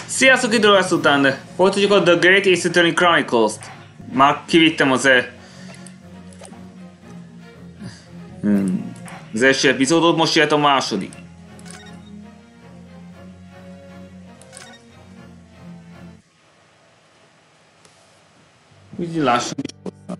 Sziasztok, idő lesz után! Folytatjuk a The Great Ace Attorney Chronicles-t. Már kivittem az az első epizódot, most jött a második. Úgy lassan is hozzá.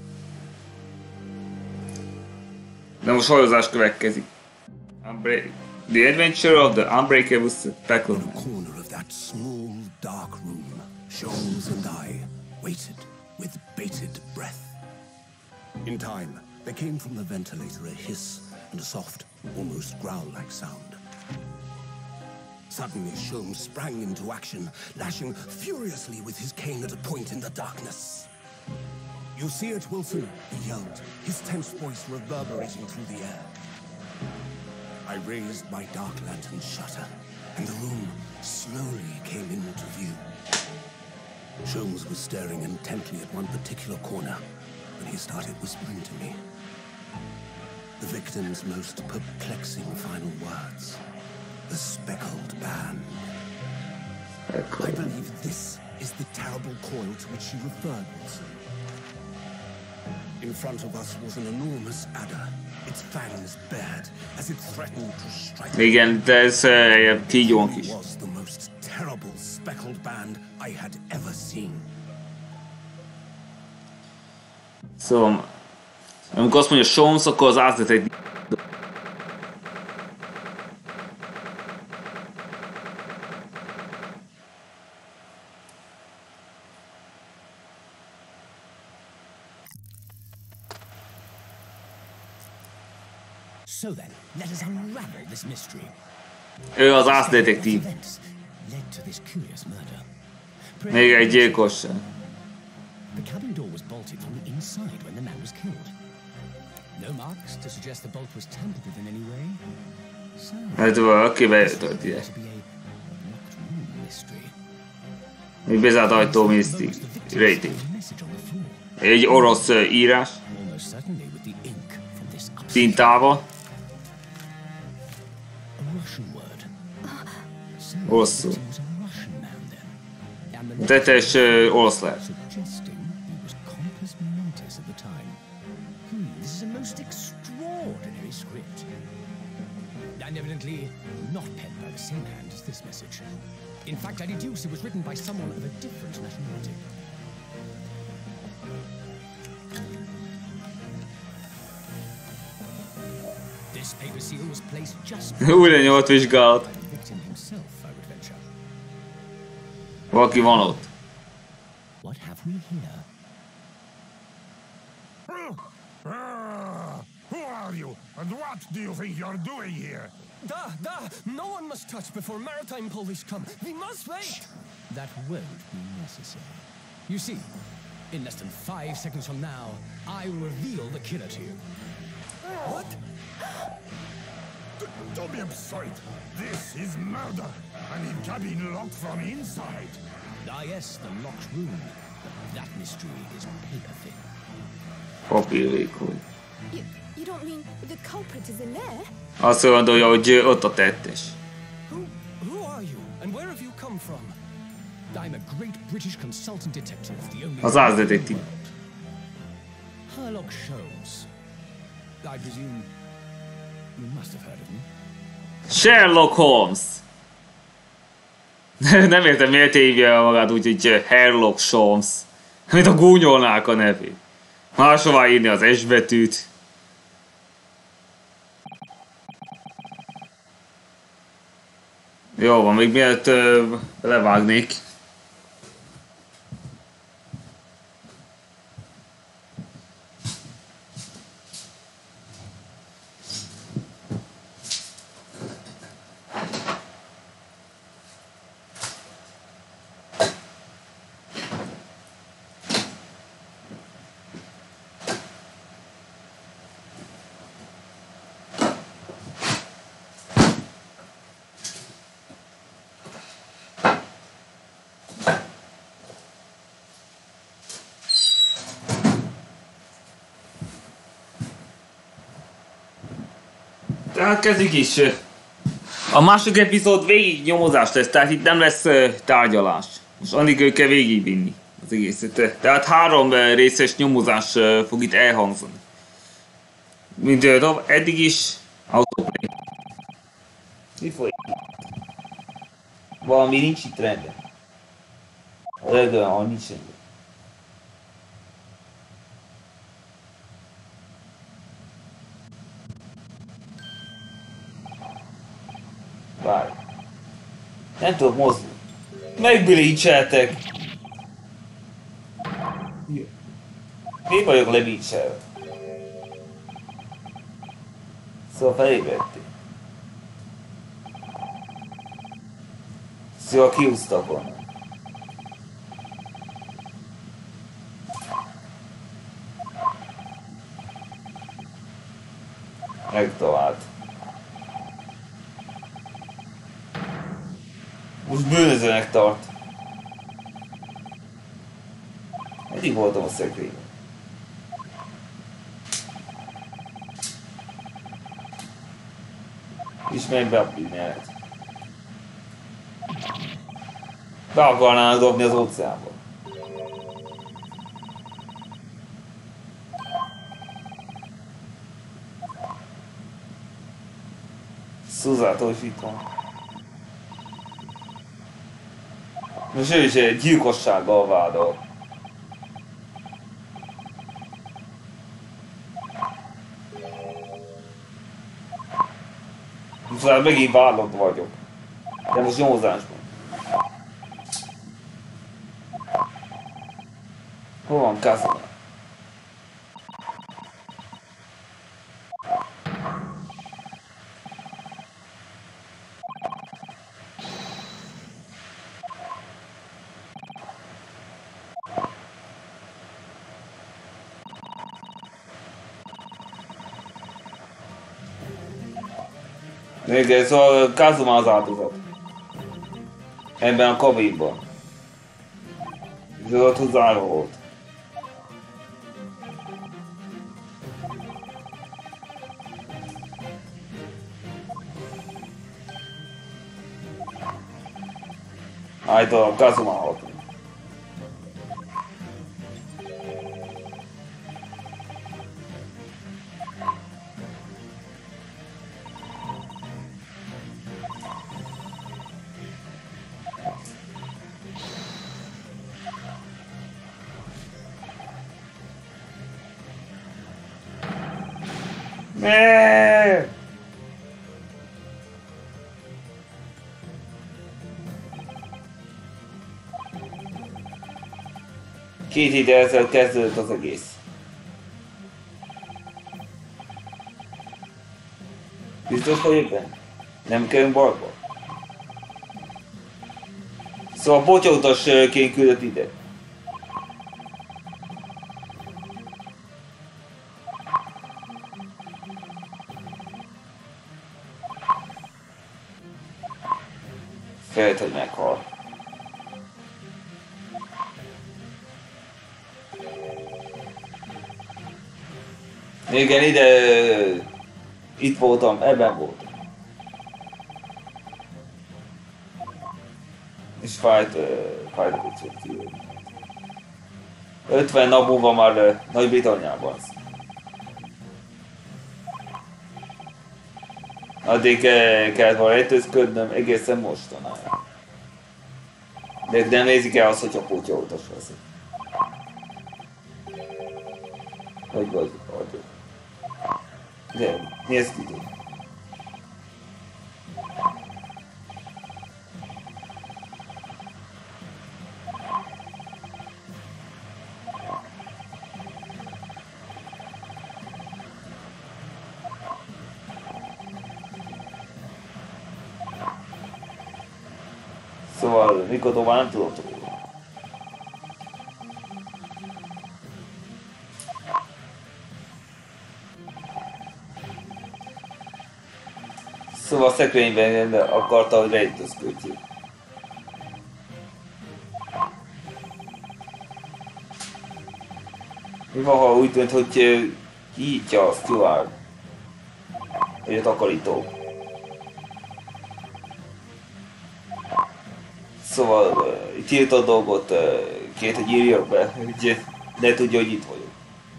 De most hajozás következik. The Adventure of the Unbreakable Speckle. In a corner of that small, dark room, Sholmes and I waited with bated breath. In time, there came from the ventilator a hiss and a soft, almost growl-like sound. Suddenly, Sholmes sprang into action, lashing furiously with his cane at a point in the darkness. "You see it, Wilson?" he yelled, his tense voice reverberating through the air. I raised my dark lantern shutter, and the room slowly came into view. Sholmes was staring intently at one particular corner when he started whispering to me. The victim's most perplexing final words. The Speckled Band. I believe this is the terrible coil to which you referred, Wilson. In front of us was an enormous adder, its fangs bared as it threatened to strike. Igen, de ez kígyónk is. It was the most terrible speckled band I had ever seen. Szóval, amikor azt mondja Sholmes, akkor az átlet egy... So then, let us unravel this mystery. Ő az ászdetektív. Led to this curious murder. Még egy gyilkosság. The cabin door was bolted from the inside when the man was killed. No marks to suggest the bolt was tampered with in any way. So, Hát valaki bejutott ide. to be a locked room mystery. Egy bezárt ajtó misztik. Rating. A message on the floor, Egy orosz írás. almost certainly with the ink from this upstairs. Tintával. A Russian word. So, Rosszul. he was a Russian man then. And the Tetes orosz lehet. suggesting he was compos mentis at the time. This is a most extraordinary script. And evidently not penned by the same hand as this message. In fact, I deduce it was written by someone of a different nationality. This paper seal was placed just Újra nyolc vizsgálat. by the victim himself, I would venture. Valaki van ott. What have we here? Who are you, and what do you think you're doing here? No one must touch before maritime police come. We must wait. That won't be necessary. You see, in less than 5 seconds from now, I will reveal the killer to you. What? Don't be absurd. This is murder, and in cabin locked from inside. Ah yes, the locked room. That mystery is paper thin. Papírvékony. You don't mean the culprit is in there? Azt gondolja, hogy ott a tettes. Who are you, and where have you come from? I'm a great British consultant detective, the only... Az ászdetektív. Sherlock Sholmes. I presume you must have heard of me. Sherlock Holmes. Nem értem, miért hívja magát úgy, hogy Sherlock Sholmes. Mint a gúnyolnák a nevét. Máshová írni az S betűt. Jó van, még mielőtt levágnék. Tehát kezdjük is. A második epizód végig nyomozás lesz, tehát itt nem lesz tárgyalás. Most addig kell végigvinni az egészet. Tehát 3 részes nyomozás fog itt elhangzani. Mint eddig is, autoplay. Mi folyik? Valami nincs itt rendben. A legjobb, ha nincs rendben. Várj. Nem tudok mozdulni. Megbilícseltek! Mi vagyok lebícselve? Szóval felébredtél. Szóval kiúztak volna. Megtalált. Most bűnözőnek tart. Eddig voltam a szekrényben. Ismerj be a pillanat. Be akarnának dobni az óceánba. Szuzától is itt van. Most ő is egy gyilkossággal vádol. Most megint vádlott vagyok. De most nyomozásban. Hol van Kazuma? Igen, szóval Kazuma az áldozat. Ebben a kabinban. És az ott zárva volt. Állítólag Kazuma halt. Két ide ezzel kezdődött az egész. Biztos, hogy éppen? Nem kerülünk balba? Szóval potyautasként küldött ide. Félt, hogy meghal. Igen, itt voltam, ebben voltam. És fájt a kicsit. 50 nap múlva már Nagy-Britanniában. Addig kellett volna rejtőzködnöm egészen mostanáig. De nem nézik el azt, hogyha pótyautas lesz. Hogy vagy? De nézd ki. Szóval mikor tovább nem tudok róla. Szóval a szekrényben akarta, hogy rejtőzködjék. Mi van, ha úgy tűnt, hogy kinyitja a Stuart, hogy a takarító. Szóval tiltott dolgot kért, hogy írjak be, hogy ne tudja, hogy itt vagyok.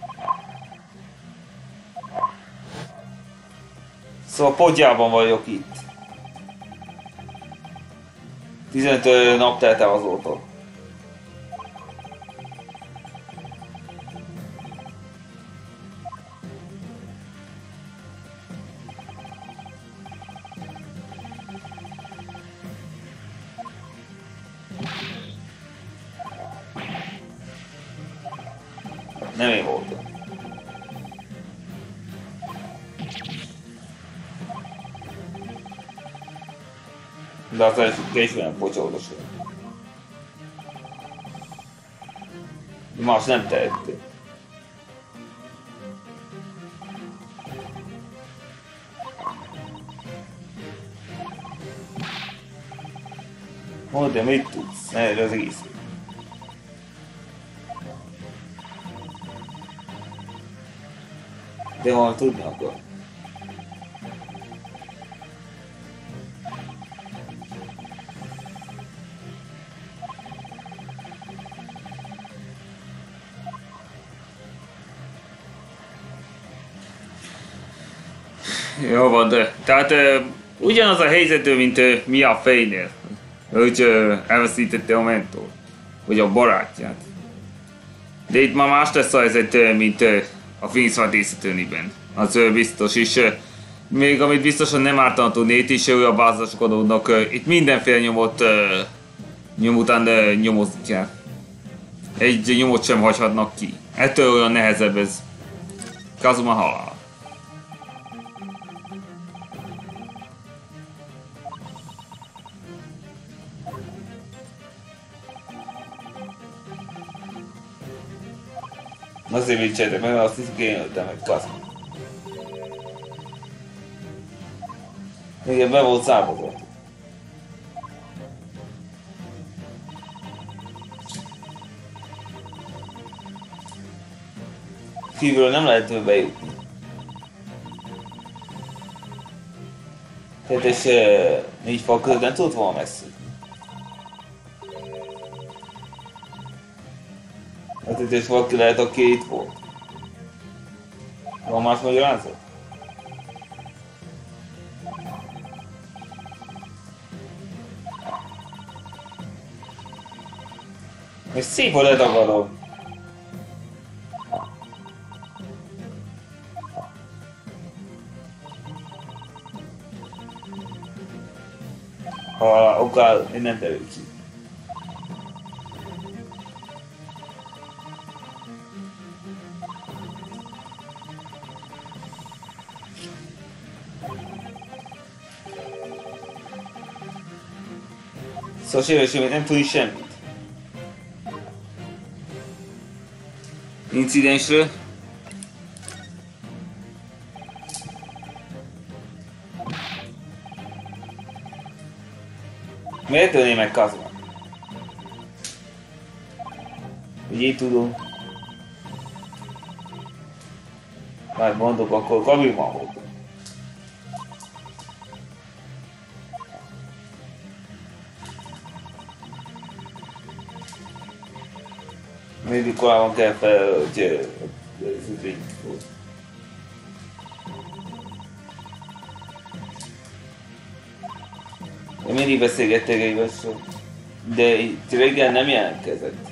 Szóval Podjában vagyok itt. 15 nap telt el azóta. Nem én voltam. De az első később pocsódosra. Más nem tehettél. Mondd, de mit tudsz? Erre az egész. De ha tudni akar. Jó van, de tehát ugyanaz a helyzető, mint mi a fejnél, hogy elveszítette a mentor, vagy a barátját. De itt már más lesz a helyzet, mint a fényszvadészetőniben. Az biztos is. Még amit biztosan nem ártana tudni, itt is olyan bázások adódnak. Itt mindenféle nyom után nyomozni kell. Egy nyomot sem hagyhatnak ki. Ettől olyan nehezebb ez. Kazuma halál. Azért vicceltek meg, azt hiszik, én öltem meg Kazuma. Igen, be volt számozott. Kívülről nem lehet bejutni. Tehát és 4 fal között nem tudott volna messzi. Hát itt is valaki lehet, aki itt volt. Van más magyarázat? És szép, hogy ledagadom. Ha okál, én nem terül ki. Szóval sérülés, nem tudni semmit. Incidensről. Miért ölné meg Kazuma? Hogy így tudom. Már mondok, akkor Kabirban voltam. Mindig korábban kell fel, hogy függvényt volt. Én mindig beszélgettek egymásról, de itt reggel nem jelentkezett.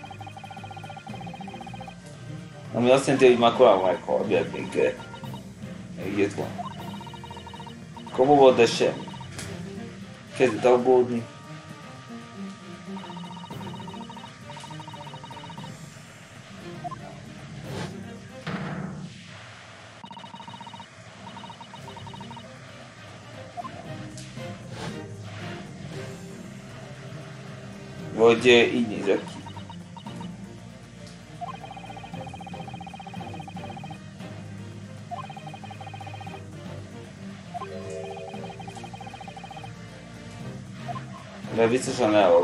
Ami azt jelenti, hogy már korábban meghalt, még jött volna. Komoly volt, de semmi. Kezdett aggódni. Vagy így nézek ki. De biztosan lehogy.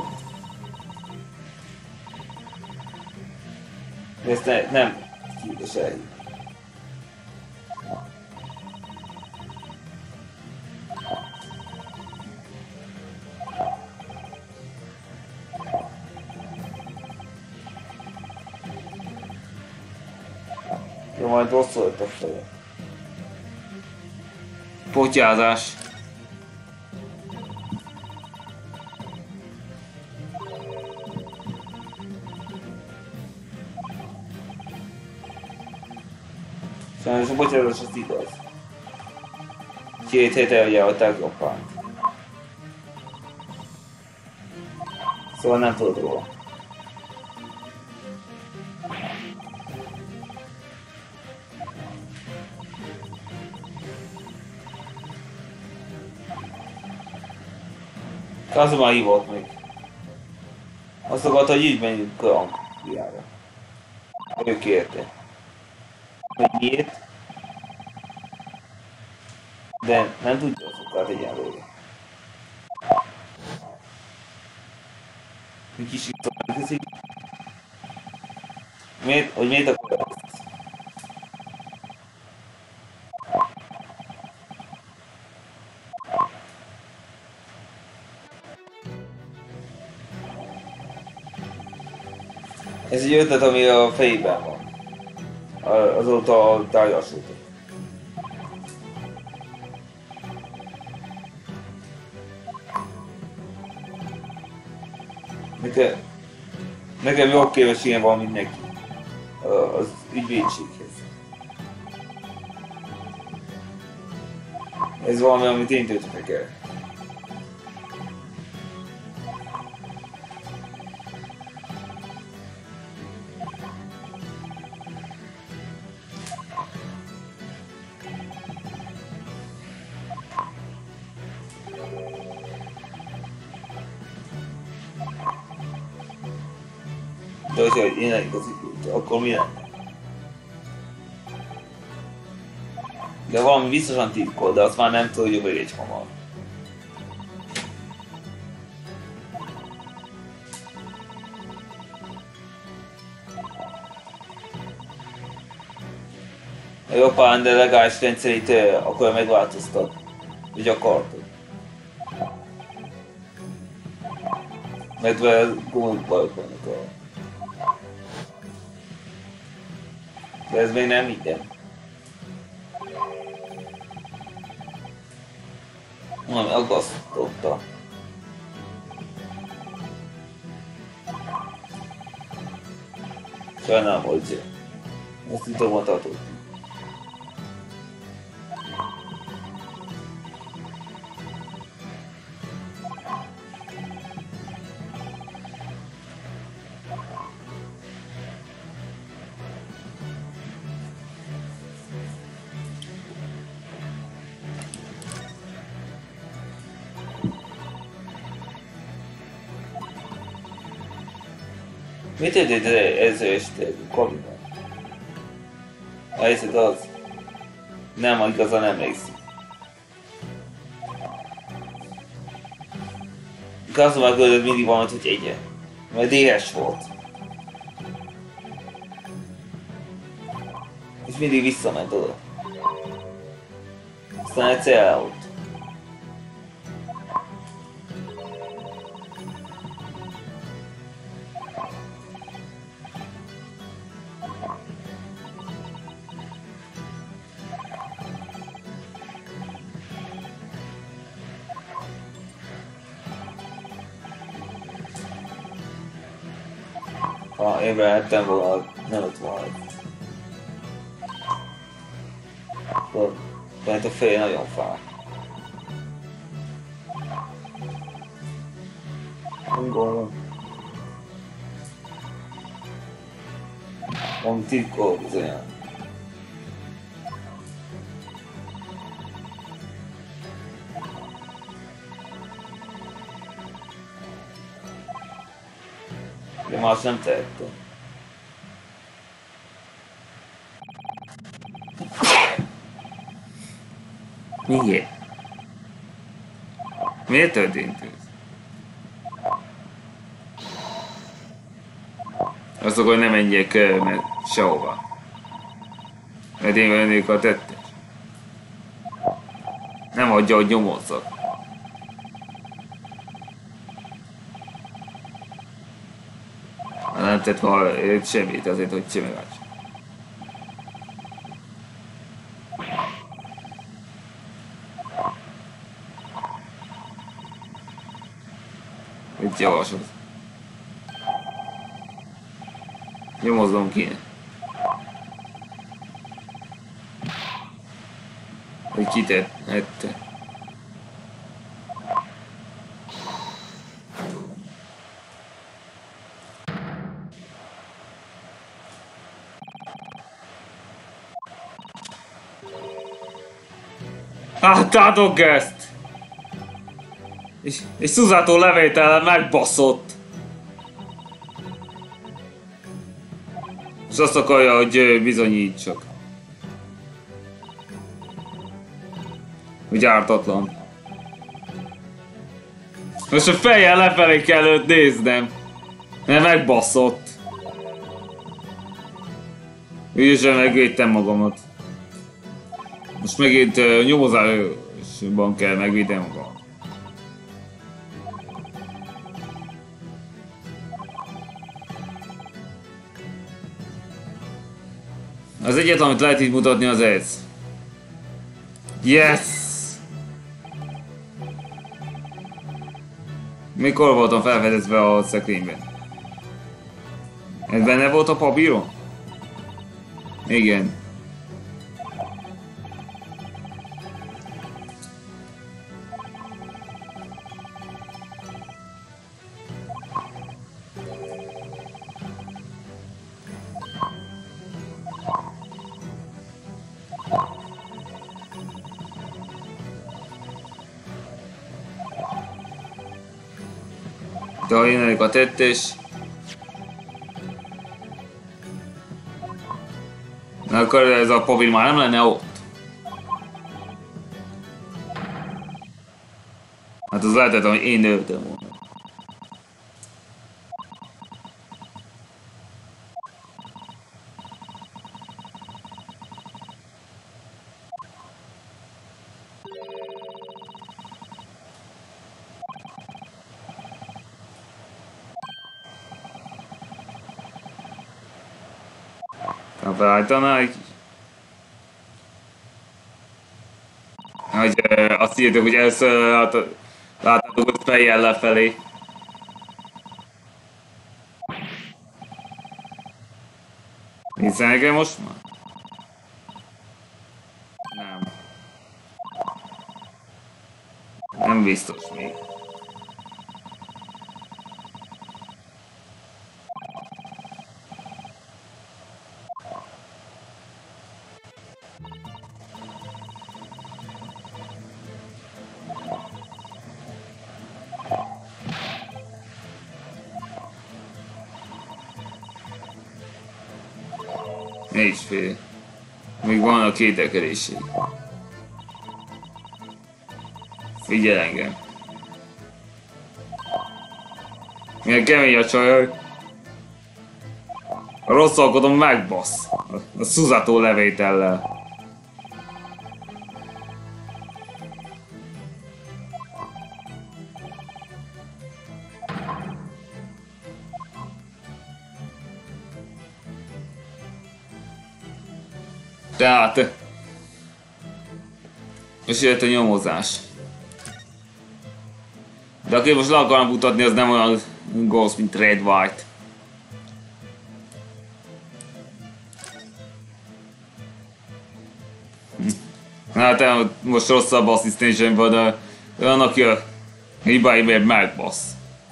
De ezt nem kíváncsi elhív. De majd rosszul lett a feje. Potyázás. Sajnos a potyázás az igaz. 2 hétre eljállták Japánt. Szóval nem tudod róla. Kazuma hívott még. Azt akarta, hogy így menjünk Angliára. Ő kérte. Hogy miért? De nem tudja az okát egyelőre. Mi kis itt miért? Hogy miért akarja azt? Ez egy ötlet, ami a fejében van. Azóta tárgyalsultak. Nekem jobb képességem van, mint neki. Az ügyvédséghez. Ez valami, amit én töltöttek el. De hogyha én eligazítottam, akkor mi lenne? De valami biztosan titkol, de azt már nem tudjuk meg egy hamar. A japán delegális rendszerét akkor megváltoztat, hogy akartad. Mert vele gomolybajok vannak a... De ez még nem minden. Valami aggasztotta. Sajnálom, hogy ezt tudom mutatott. Mit történt ez este Kamiban? A helyzet az... Nem, igazán emlékszik. Kazuma között mindig valamit, hogy egye. Mert éhes volt. És mindig visszament oda. Aztán egyszer elállt. Ha én vehettem volna, nem ott volna. Akkor lehet a feje nagyon fáj. Nem gondolom. Van titkol bizonyan. De más nem tehettem. Miért? Miért történt ez? Azok, hogy nem menjek mert sehova. Mert én vennék a tettes. Nem hagyja, hogy nyomozzak. Nem tett volna semmit azért, hogy csimegács. Egy javaslat. Nyomoznom kéne. Hogy kitette. Láttátok ezt? És Szuzától levételen megbaszott. És azt akarja, hogy bizonyítsak. Hogy ártatlan. Most a fejjel lefelé kell őt néznem. Mert megbaszott. Ügyesen megvédtem magamat. Most megint nyomozásban kell megvédeni magam. Az egyetlen, amit lehet itt mutatni, az ez. Yes! Mikor voltam felfedezve a szekrényben? Ez benne volt a papíron? Igen. Dalinának a tettés. Na akkor ez a papír már nem lenne ott. Hát az lehetett, hogy én öltem volna. Felállítanák. Hogy azt írtuk, hogy először láttátok, hogy fejjel lefelé. Hiszen nekem most már? Nem. Nem biztos még. Négy fél. Még van a kételkedésig. Figyelj engem. Milyen kemény a csaj. A rosszalkodom megbasz. A Szuzától levétellel. Tehát... És jött a nyomozás. De aki most le akarom mutatni, az nem olyan Ghost, mint Red White. Hát most rosszabb asszisztensem van, de olyan, aki a hibáimért megbasz.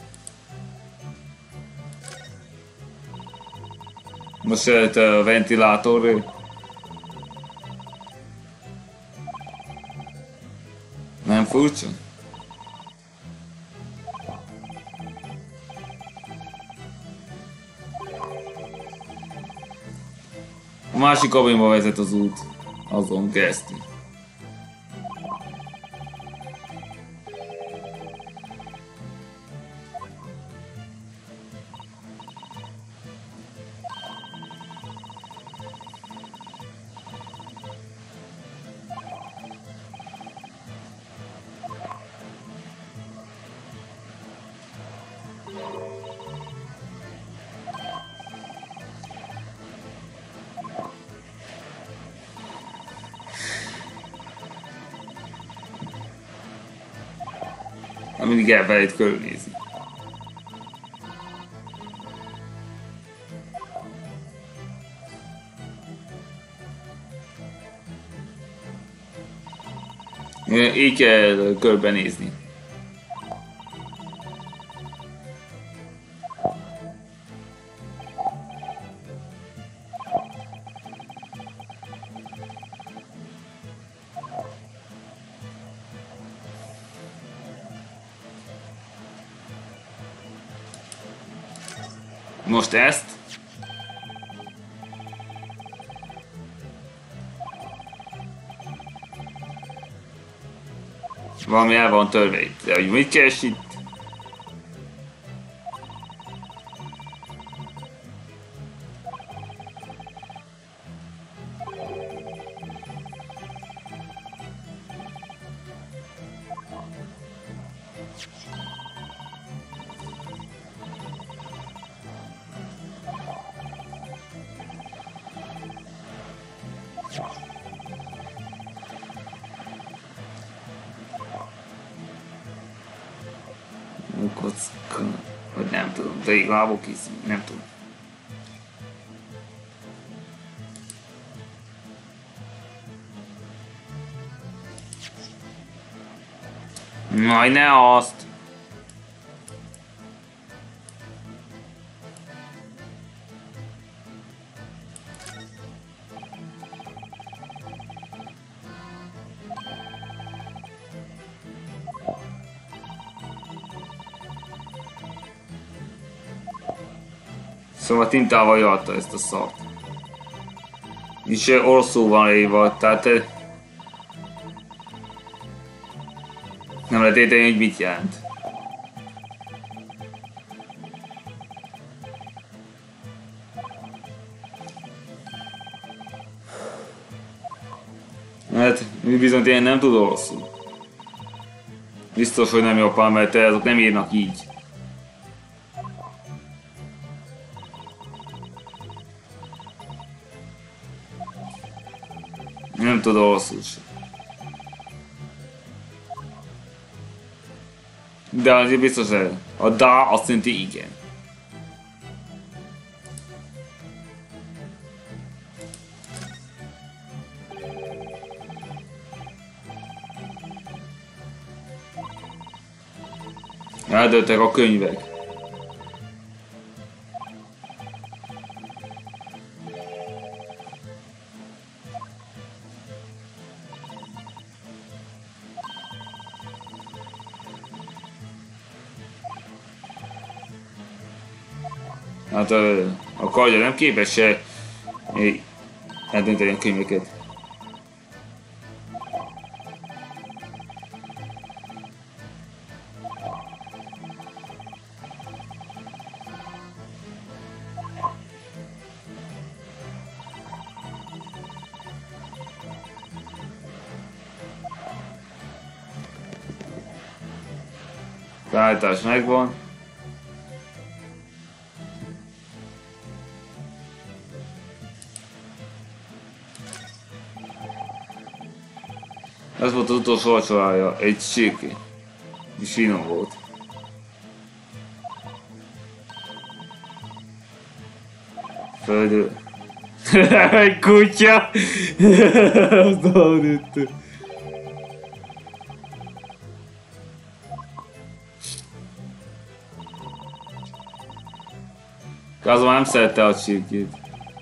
Most jött a ventilátor. Nem furcsa? A másik kabinba vezet az út, azon keresztül. Mindig elfelejt körülnézni. Így kell körbenézni. Most ezt. Valami el van törve itt. De hogy mit keres itt? Kocka, vagy nem tudom, de igazából készít, nem tudom. Majd ne azt! Szóval tintával jalta ezt a szart. És oroszul van írva, tehát nem lehet érteni, hogy mit jelent. Hát, mi bizony én nem tud oroszul. Biztos, hogy nem japán, mert azok nem írnak így. Nem tud oroszul sem. De azért biztos, hogy a da azt jelenti igen. Eldőltek a könyvek. Hát a kardja nem képes eldönteni a könyveket. Beállítás megvan. Ez volt az utolsó vacsorája, egy csirke. És finom volt. Földő. Egy kutya! Azt hallott. Kázó nem szerette a csirkét.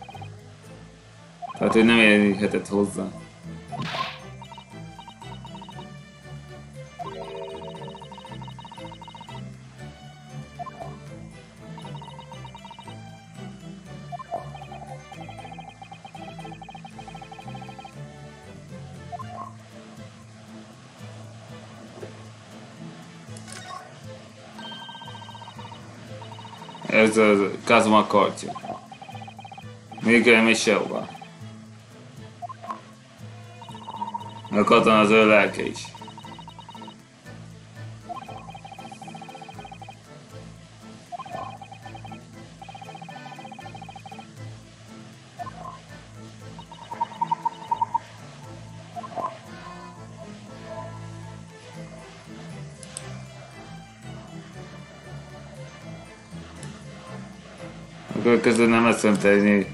Tehát ő nem érhetett hozzá. Ez a Kazuma kartja. Még nem is sehova. A katona az ő lelke is. Akkor közben nem eszem tenni.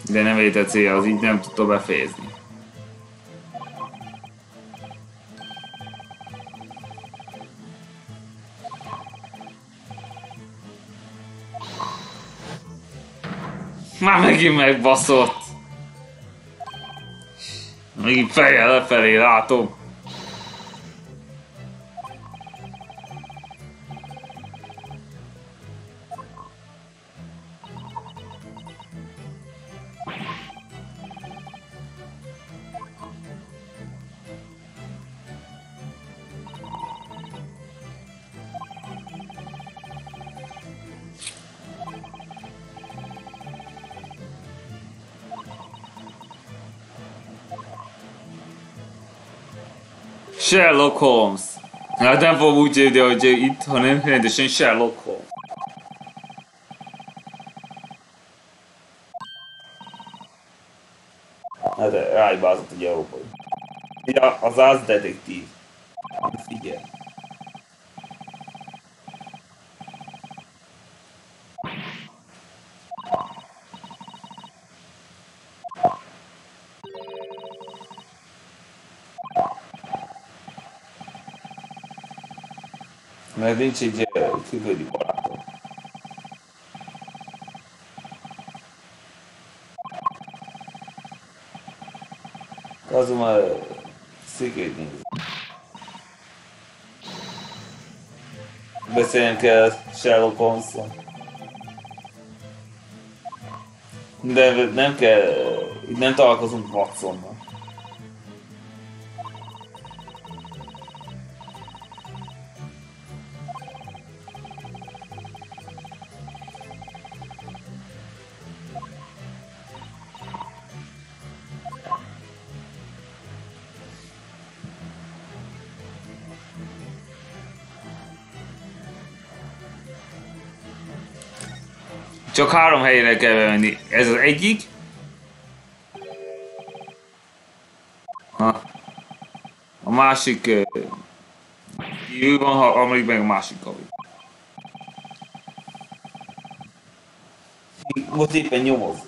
De nem ért a célja, az így nem tudta befejezni. Már megint megbaszott! Megint fejjel lefelé látom. Sherlock Holmes. Hát nem fogom úgy írni, hogy itt, hanem rendesen Sherlock Holmes. Hát rájbázott egy európai. Ja, az detektív. Figyelj. Mert nincs egy külföldi barátom. Azonban székét nézni. Beszélnem kell Sherlock Holmes-on. De nem kell, itt nem találkozunk Watsonnal. Csak 3 helyre kell bemenni. Ez az egyik. Ha. A másik kívül van, ha harmadik meg a másik kavi. Most éppen nyomoz.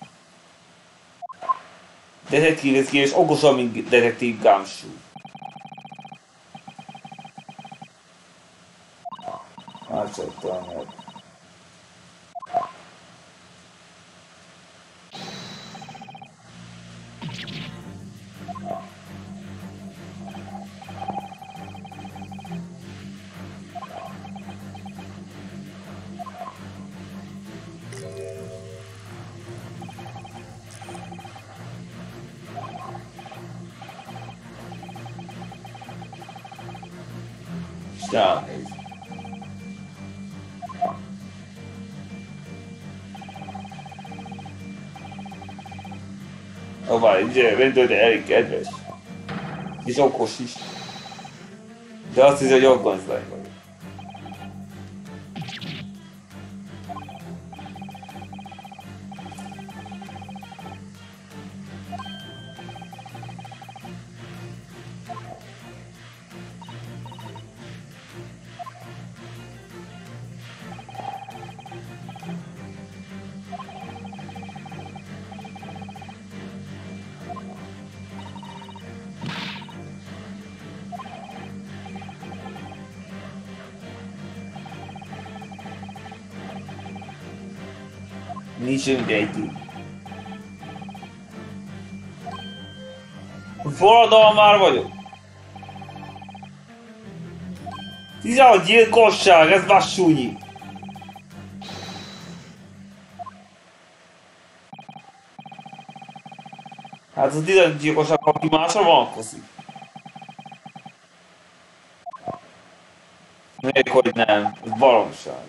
Detektív ez ki, és okosabb, mint detektív Gumshoe. Hát csak talán. Ránéz. Ó, várj, ugye, rendőr elég kedves. És okos is. De azt hiszi, hogy afganisztáni vagy. Nincs mindenki. Forradalmár vagyok. 16 gyilkosság, ez vassúnyi. Hát az 16 gyilkosság, aki másra vankozik. Még hogy nem, ez baromság.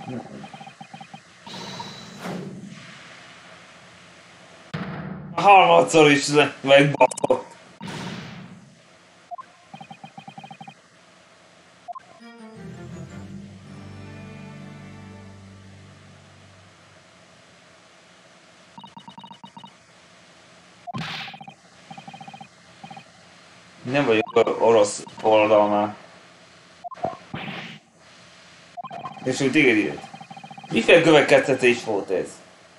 Harmadszor is megbasztott. Nem vagyok orosz oldalnál. És úgy téged írt. Miféle következtetés volt ez?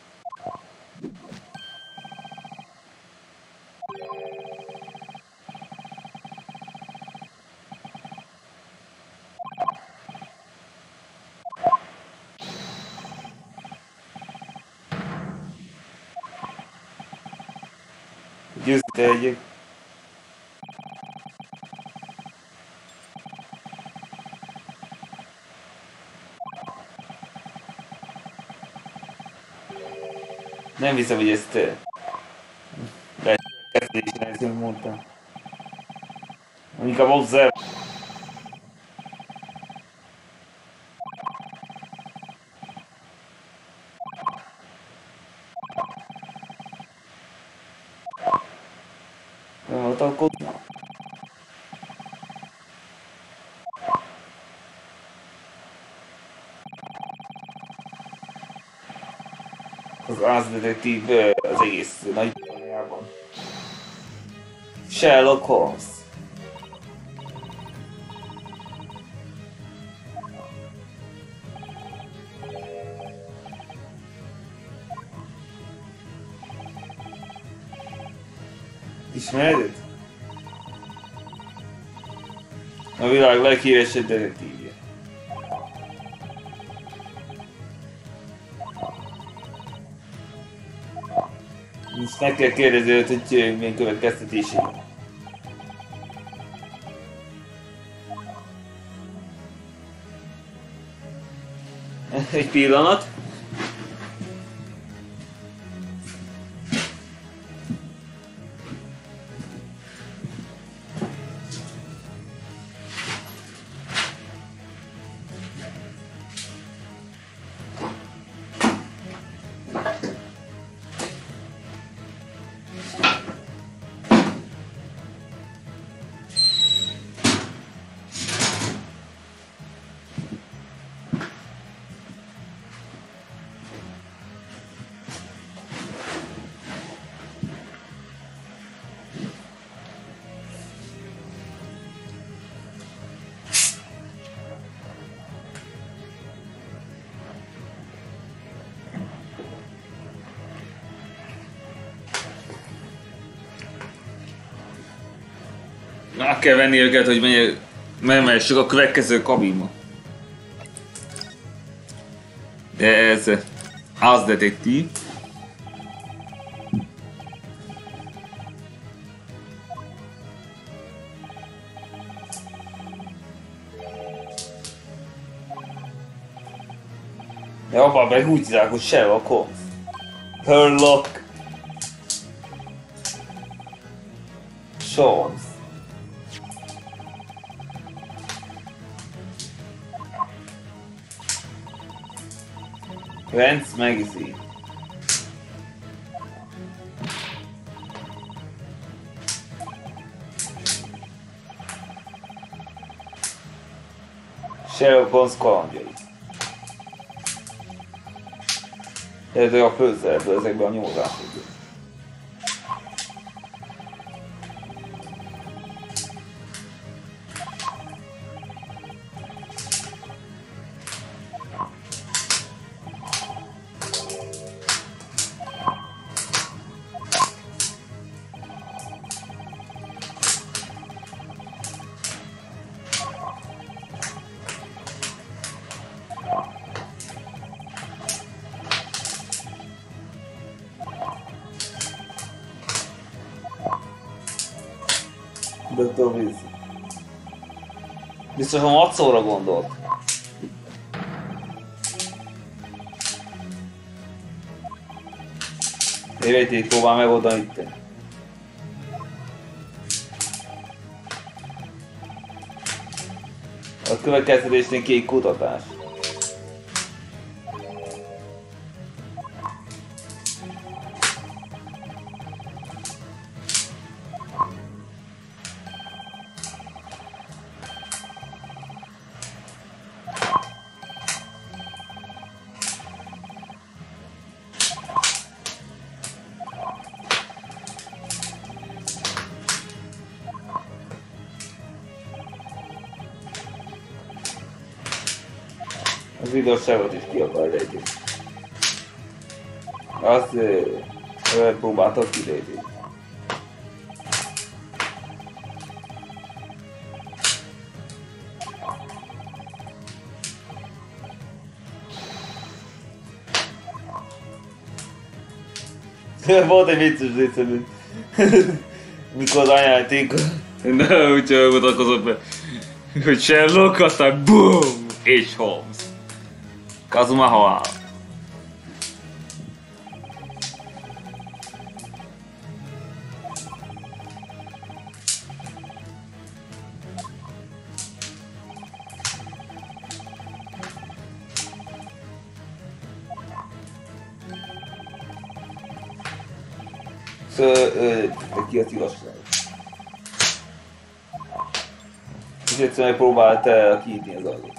Győzte egyik. Nem hiszem, hogy ezt kezdésre ezt mondtam. Inkább observ. Nem voltam kodna. Az ázdetektív az egész Nagy-Britanniában. Sherlock Holmes. Ismered? A világ leghíresebb detektívje. Most meg kell kérdezni őt, hogy milyen következtetései. Egy pillanat. Meg kell venni őket, hogy menjünk a következő kabinba. De ez az detektív. De abban meg úgy hívják, hogy Sherlock Holmes. Sherlock Holmes. Vance Magazine. Sherlock Holmes kalandjai. Ez a főszereplő ezekben a nyomozásokban. Dr. Wilson. Biztos, ha Matszóra gondolt. Évejték próbál megoldani itt. A következtetésnél kék kutatás. Az igazságot is ki akarja egyébként. Azt próbáltak kilépni. Volt egy vicces részemű. Mikor az anyáték, ne úgy mutatkozott be, hogy Sherlock, aztán BOOM! És Holmes. Kazuma halál. Ki az igazság. És egyszerűen megpróbált kiítni az agyat.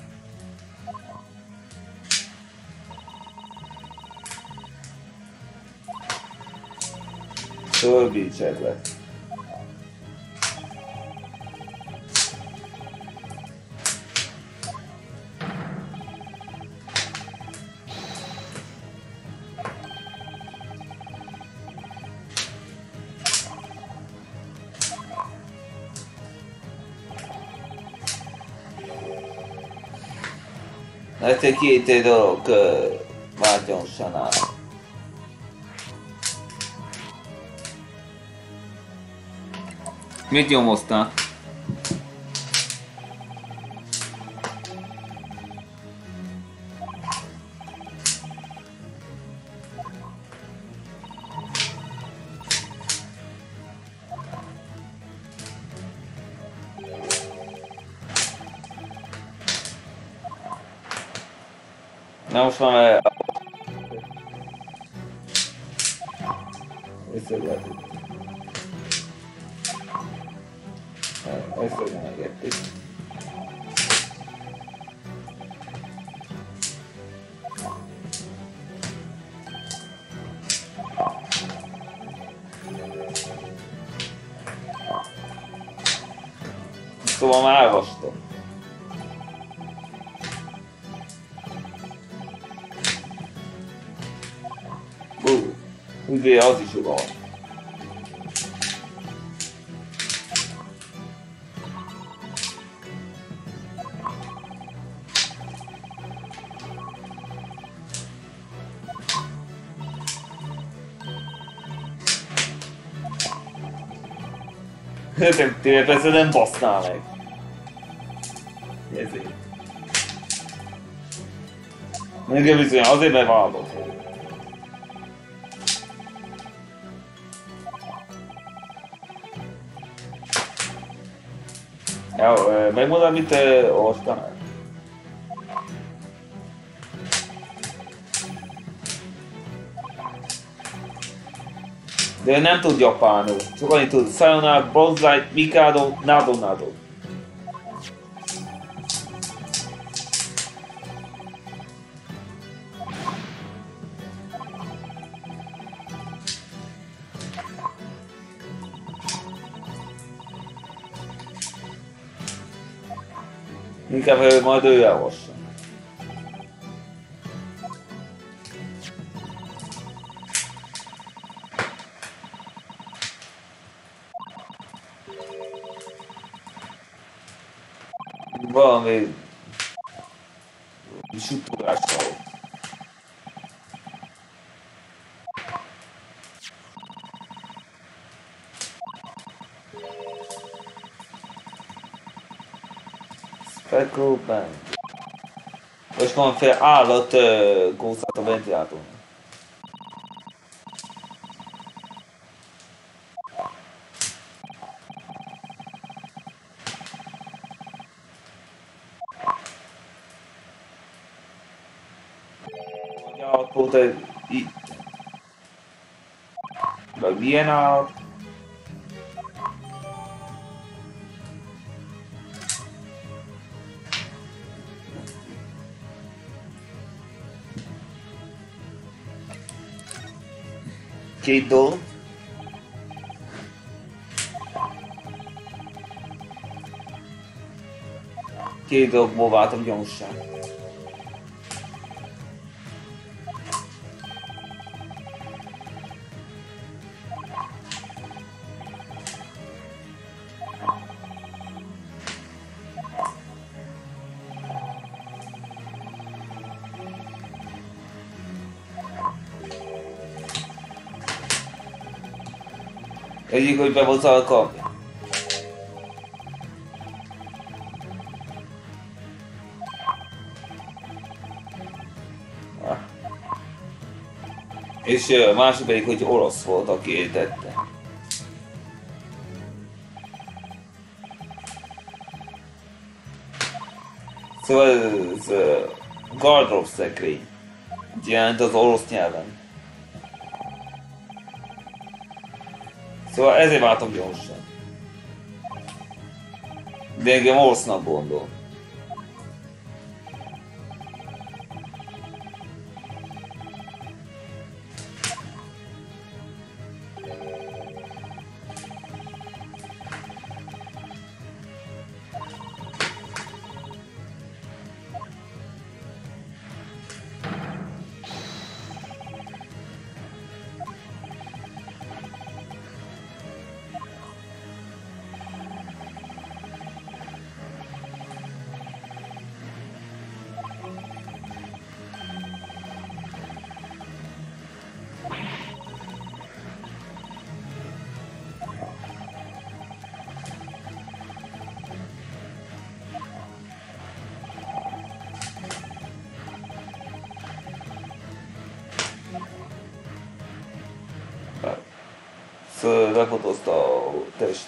Fölbítsed lett. Egyszer két dolog változósan áll. Mit nyomoztál? Na most már összeglátjuk. Összeglátjuk. Szóval már elvastam. Ugye az is van. Tényleg persze nem basznál meg. Ezért. Nekem viszont azért bevállalok. Jó, megmondom, mit olvastam. De nem tud japánul, csak annyit tud. Sayonara, Bronze Light, Mikado, Nado Nado. Inkább majd ő elolvassa. Valami suttogásra. Speckle Bank. Most van fél állat gószát a ventilátornak. Ott itt. Vagy milyen állat? Két dolog. Két dologból váltam gyanúság. Egyik, hogy bevozza a kapja. És másik pedig, hogy orosz volt, aki értette. Szóval ez Gardrop szekrény jelent az orosz nyelven. Szóval ezért váltam gyorsan. De engem orosznak gondol. Lefotózta a test.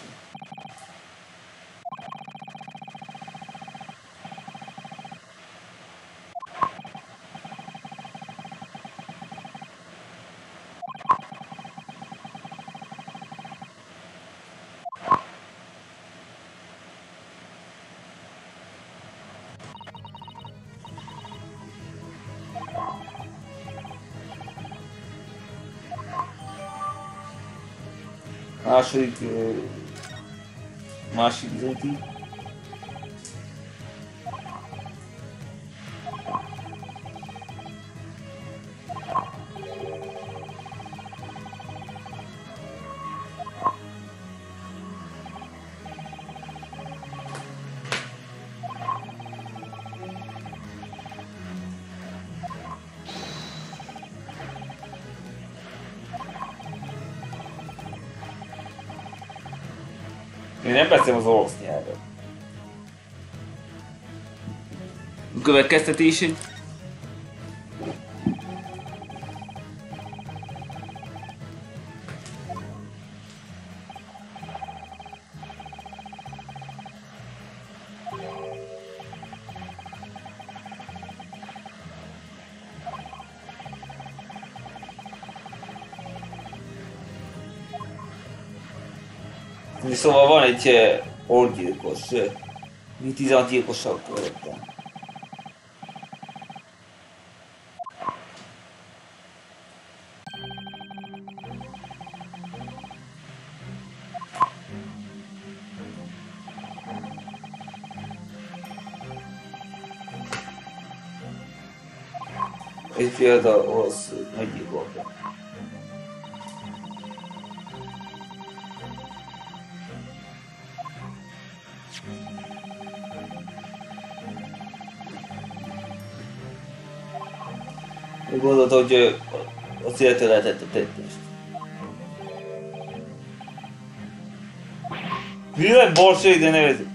Másik üzleti. Én nem beszélem az orosz nyelvet. A következtetésed? Szóval van egy orgyilkos, mi 16 gyilkossal körülöttem. Egy fiatal orosz meggyilkolta. Gondolta, hogy az illető lehetett a tettést. Mi lett Borsai ide nevezik?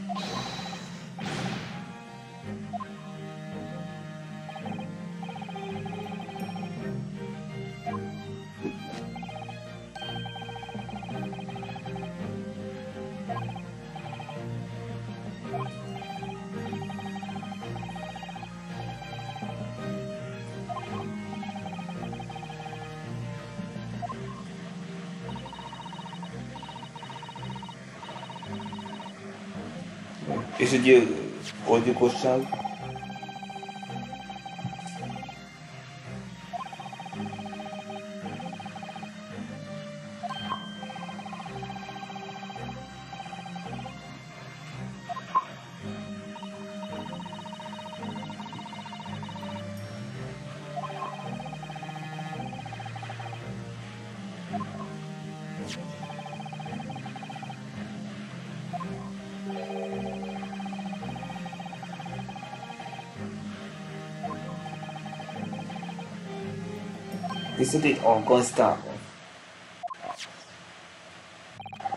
És egy orgyilkosság. Viszont itt Afganisztánban.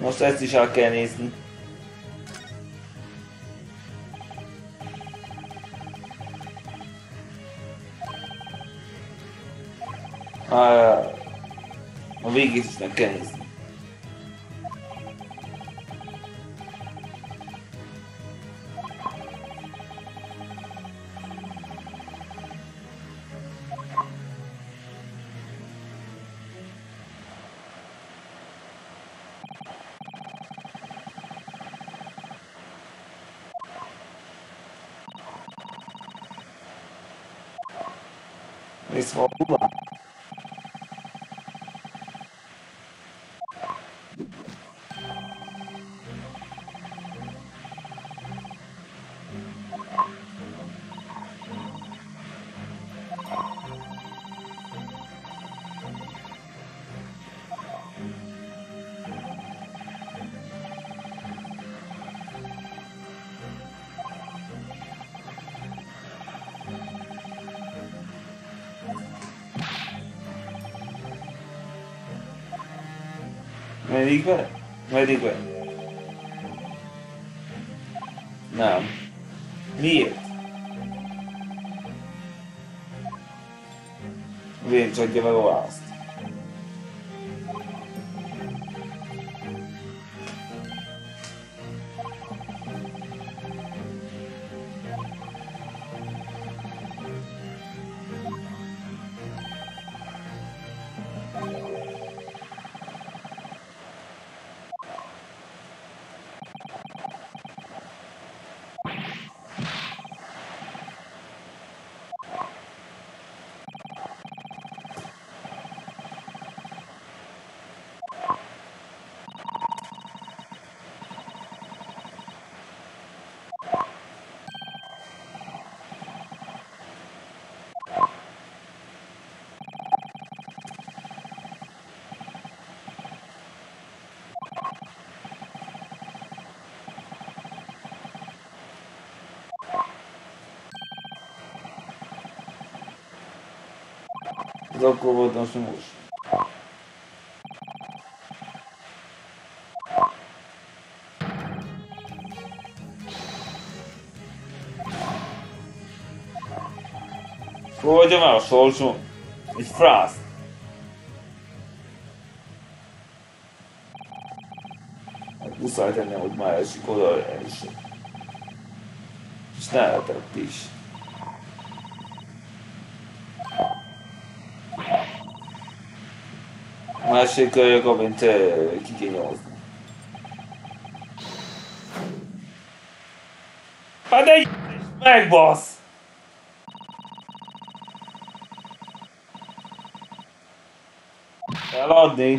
Most ezt is el kell nézni. A végét is meg kell nézni. Nézd valóban. Meddig? Meddig? Nem. Miért? Vincs adja meg a választ. Az akkor volt a sumós. Fogadja már a sorsom. Egy frász. Hát muszáj tennem, hogy már esik oda el is. És ne lehetett is. Másik kabint ki kell nyomozni. Hát egy megbasz! Eladni.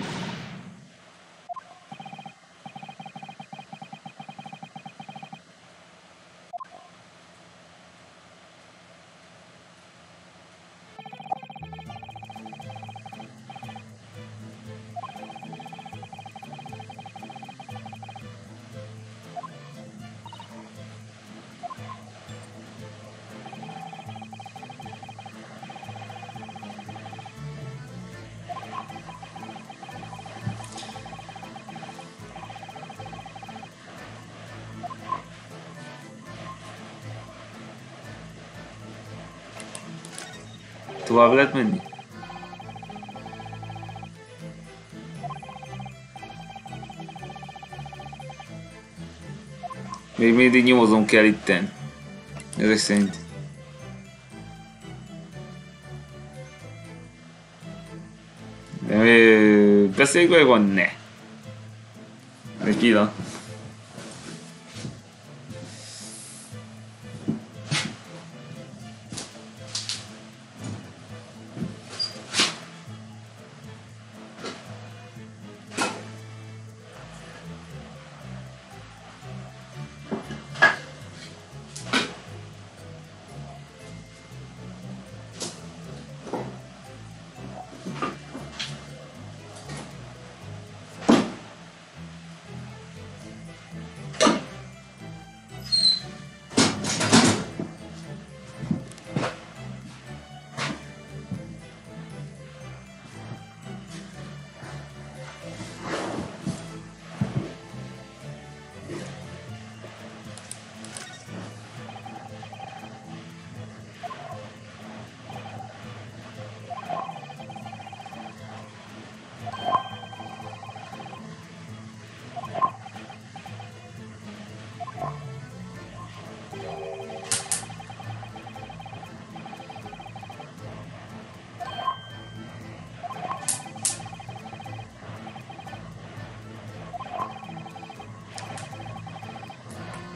Tovább lehet menni? Még mindig nyomozom kell itten. Ezek szerint. De beszéljük vagy van? Ne. Egy pillanat.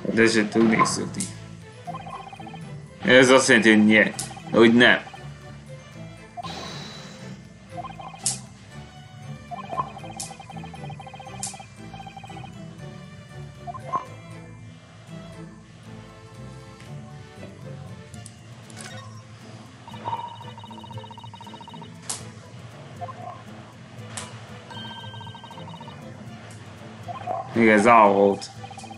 De se tudnék szokni. Ez azt jelenti, hogy nyert. De hogy nem. Igen, zár volt.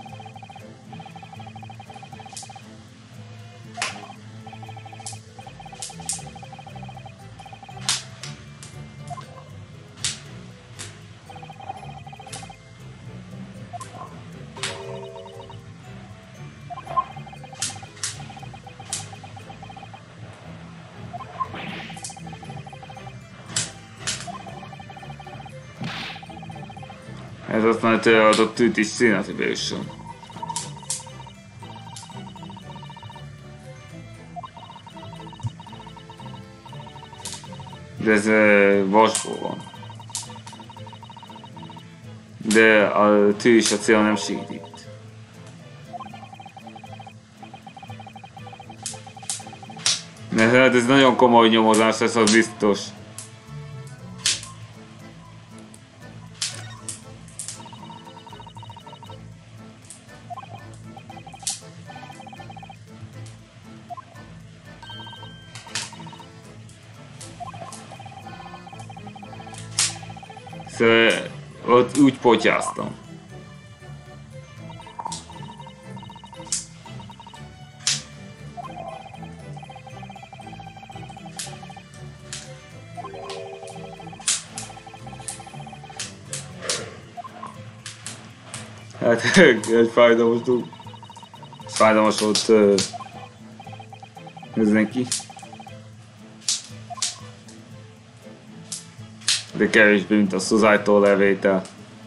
Ez azt már adott őt is színetibésen. De ez vasból van. De a tű és a cél nem segít itt. De hát ez nagyon komoly nyomozás lesz, az biztos. Szóval ott úgy potyáztam. Hát egy fájdalmas dolog. Fájdalmas volt ez neki. De kevésbé, mint a Szuzától levétel.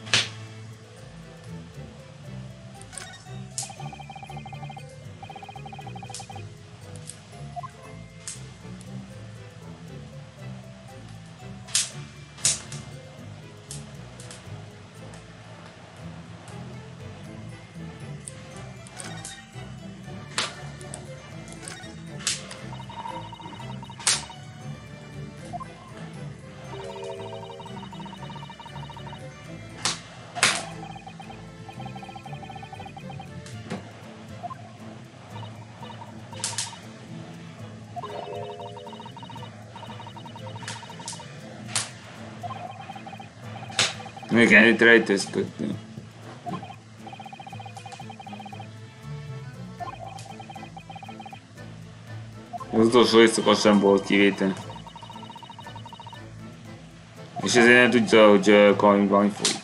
Igen, itt rejtőzködtünk. Az utolsó éjszaka sem volt kivétel. És ezért nem tudja, hogy valami folyik.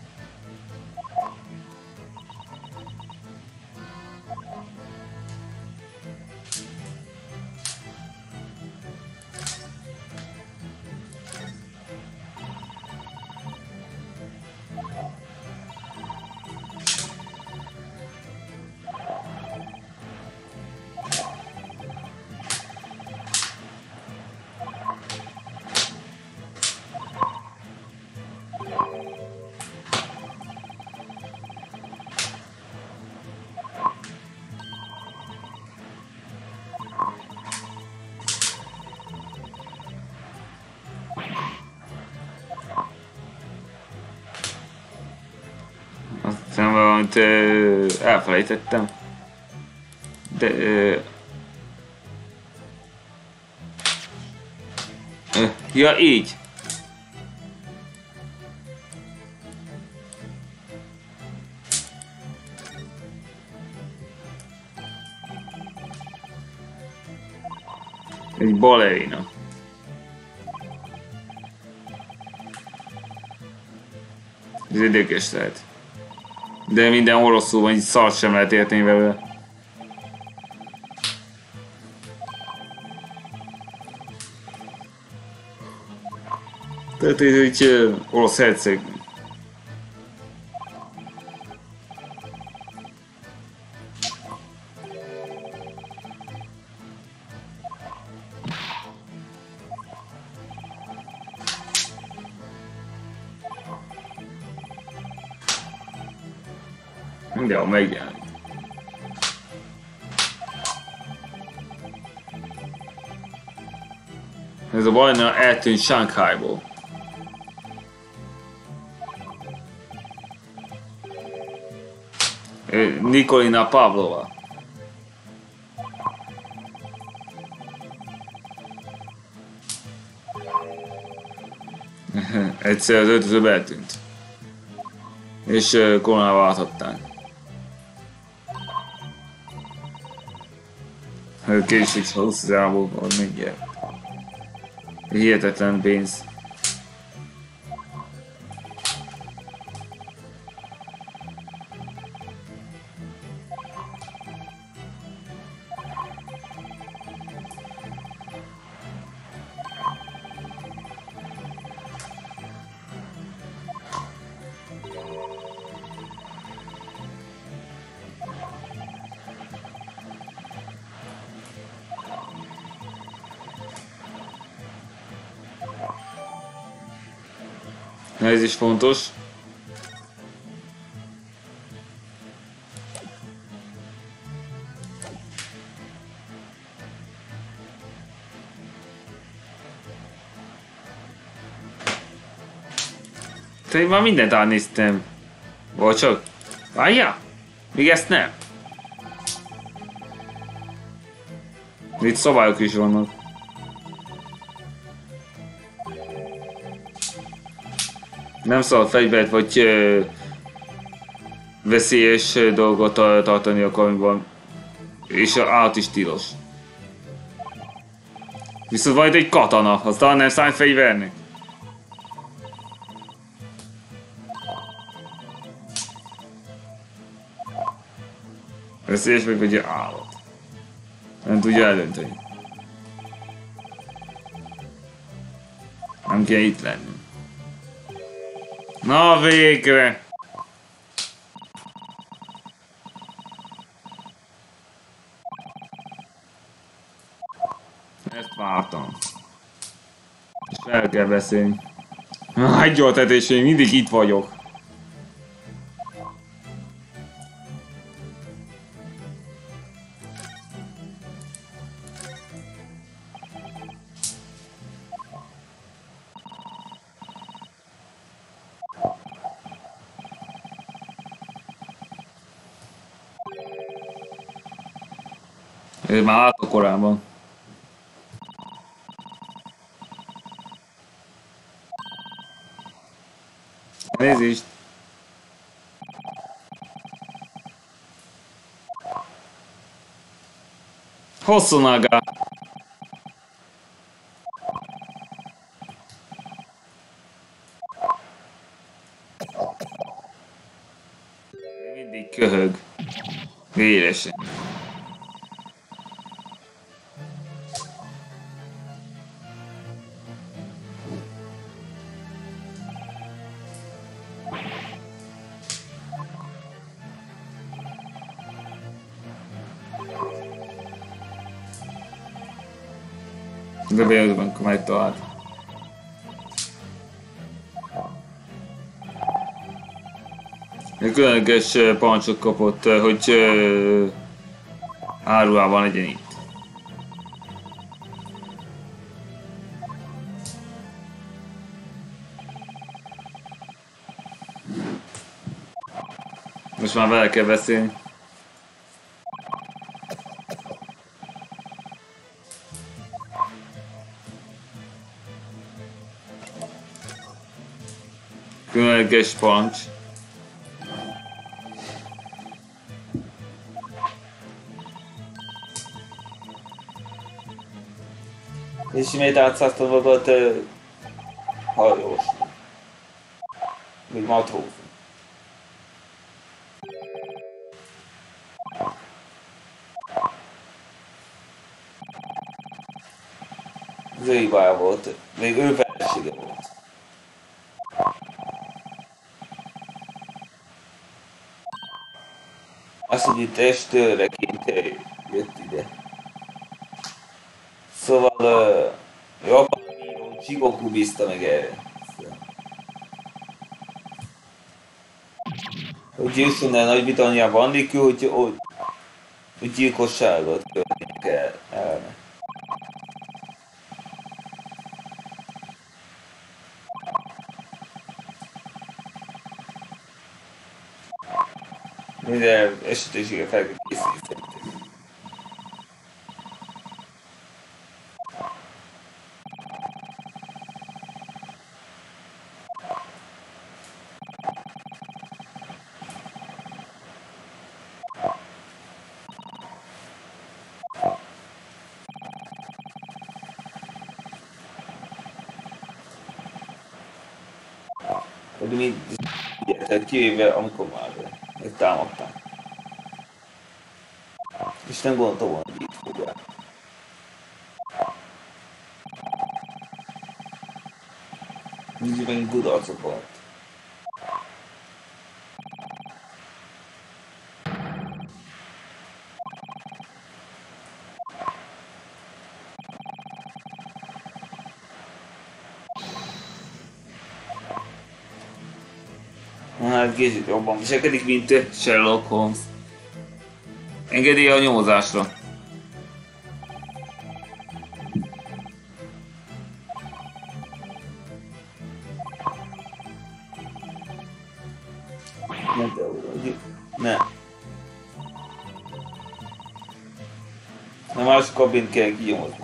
Aztán valamit elfelejtettem. De... ja, így. Egy balerina. Ez érdekes lehet. De minden oroszul van, így szart sem lehet érteni vele. Tehát ez egy orosz herceg. Mindenhol megjelenik. Ez a Vajna eltűnt Shanghaiból. Nikolina Pavlova. Egyszer az öltözőbe eltűnt. És koronával átadták. Késik 20 000-ból, vagy mindjárt. Hihetetlen pénz. Ez is fontos. Te én már mindent átnéztem. Vagy csak? Várjál! Még ezt nem. Itt szabályok is vannak. Nem szabad fegyvert vagy veszélyes dolgot tartani a kamiban. És az állat is tilos. Viszont van itt egy katana, az talán nem számít fegyvernek. Veszélyes meg vagy állat. Nem tudja eldönteni. Nem kell itt lenni. Na végre! Ezt vártam. És fel kell beszélni. Hagyja tetés, én mindig itt vagyok. Ez már látok korábban. Nézést! Hosszonaga! Mindig köhög. Véresen. De bejövőben, akkor megtalált. Egy különleges parancsot kapott, hogy árulában legyen itt. Most már vele kell beszélni. Különleges parancs. És ismét átszáztad magad hajós. Vagy matróz. Az ő hibája volt. Még ő felesége volt. Azt, hogy itt estőreként jött ide. Szóval japán bíró Chigoku bízta meg erre. Hogy Jusune Nagy-Britanniában annélkül, hogy gyilkosságot követnék el. Minden esetősége fel kell készíteni szerintem. Pedig mind kivéve amikor már megtámadták. És nem gondoltam volna, hogy itt fogják. Így megint kudarcot volt. Hát kicsit jobban viselkedik, mint Sherlock Holmes. Engedély a nyomozásra. Ne. A másik kabint kell kinyomozni.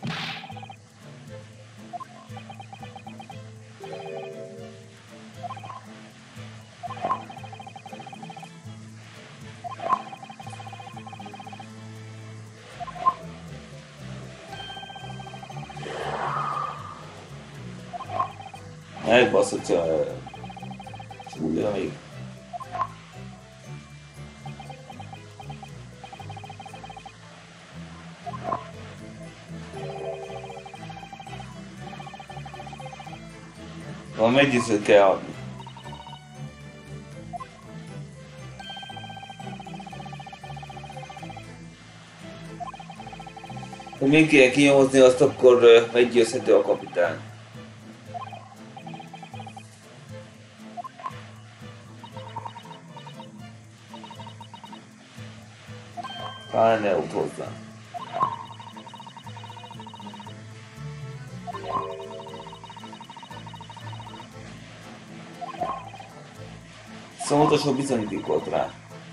Elbaszott a súlya még. Van meggyőzőt kell adni. Ha még kéne kinyomozni azt, akkor meggyőzhető a kapitány. Talán ne utózzam. Szóval utolsó bizonyíték volt rá.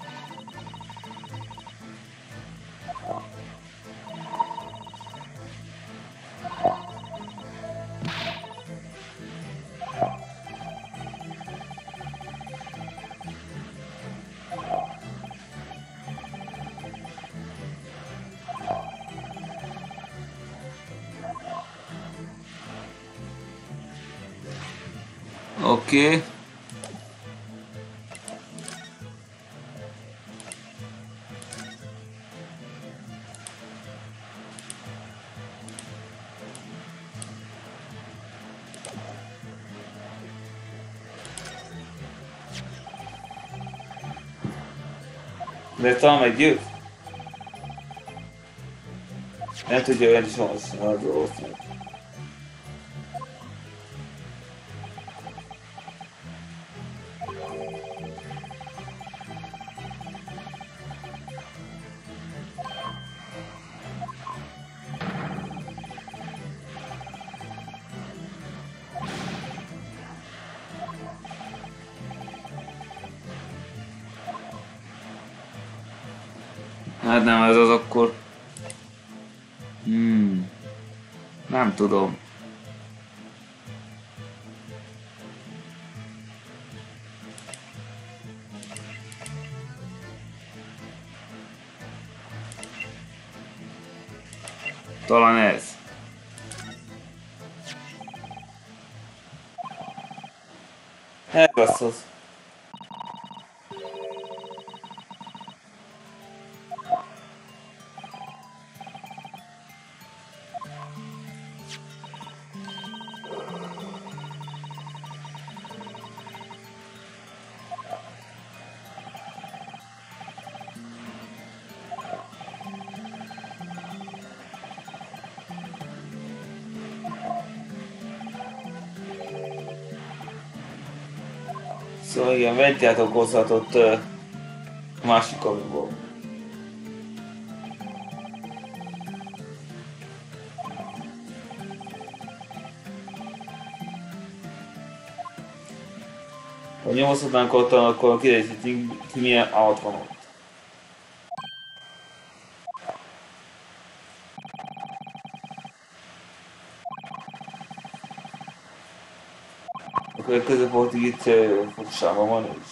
Oké. De talán meggyőz? Nem tudja olyan is az osztani. Hát nem ez az akkor. Nem tudom. Talán ez. Ez az. Szóval igen, ventjátok hozhatott másik amiból. Ha nyomozhatnánk ott, akkor kideríthetünk, ki milyen állat van ott. Akkor a középportig itt fogsában van ő is.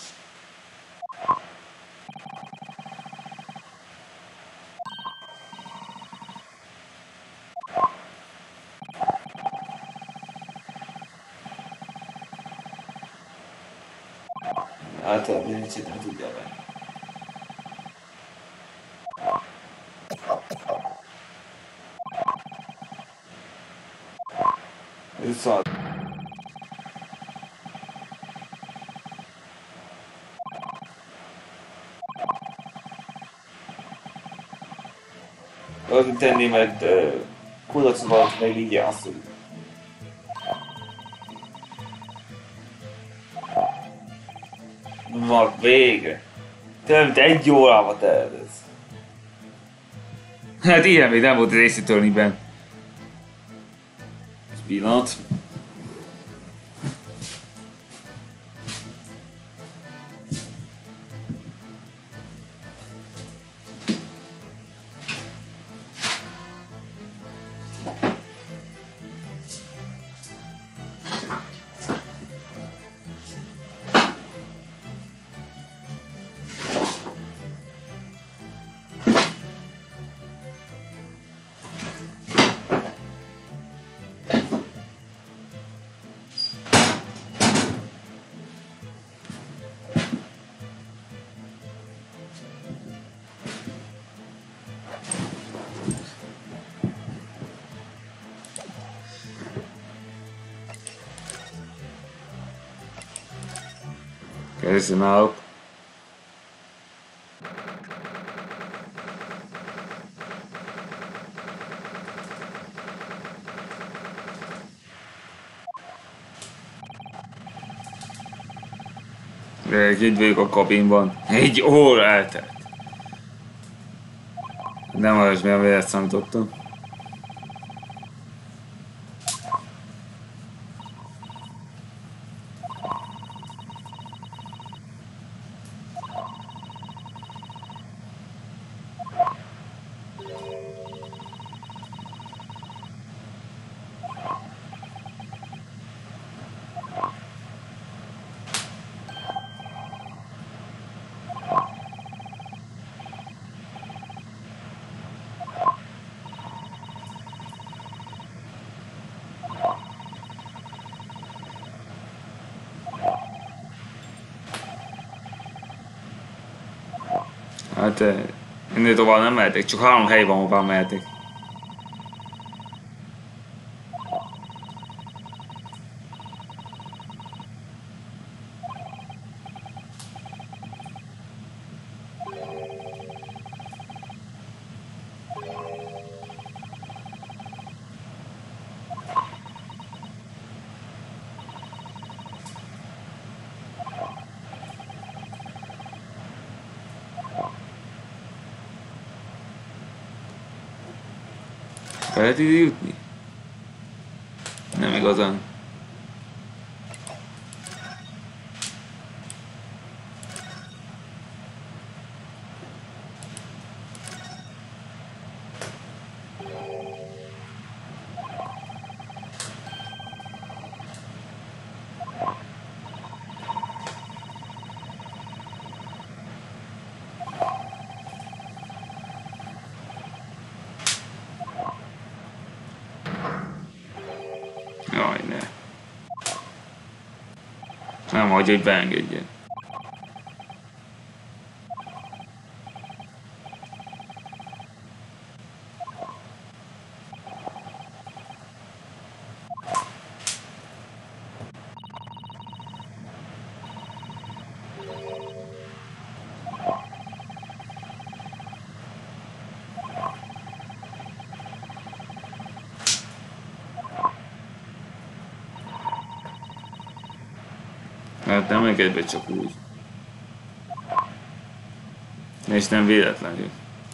Általában nincs nem tudja venni. Ez szar. Azt tenni, mert kudarcot valahogy meg így játszunk. Van végre. Több mint 1 órával tehet ez. Hát ilyen még nem volt az Ace Attorney-ben. Pillanat. Listen up. Itt vagyok a kabinban. 1 óra eltelt. Nem olyasmi, amire számítottam. Hát ennél tovább nem mehetek, csak 3 hely van, hová mehetek. Lehet ide jutni? Nem igazán. Jaj, ne. Nem hagyja, hogy beengedjen. Hát nem enged be csak úgy. És nem véletlenül.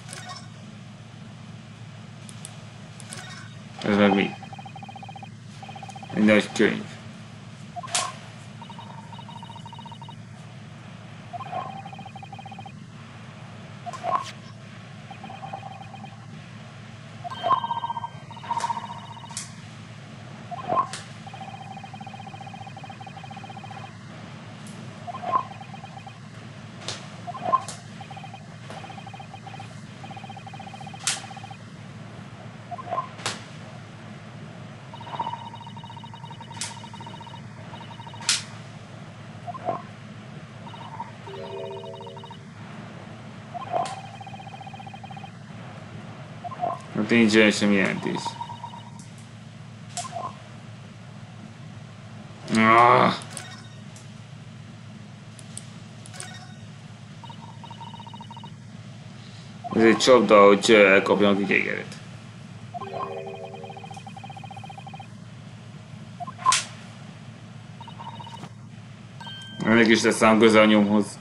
Ez meg mi? Egy nagy könyv. Hát nincsen semmi jelentés. Ez egy csapda, hogy elkapjanak egy égeret. Ennek is lesz ám közel a nyomhoz.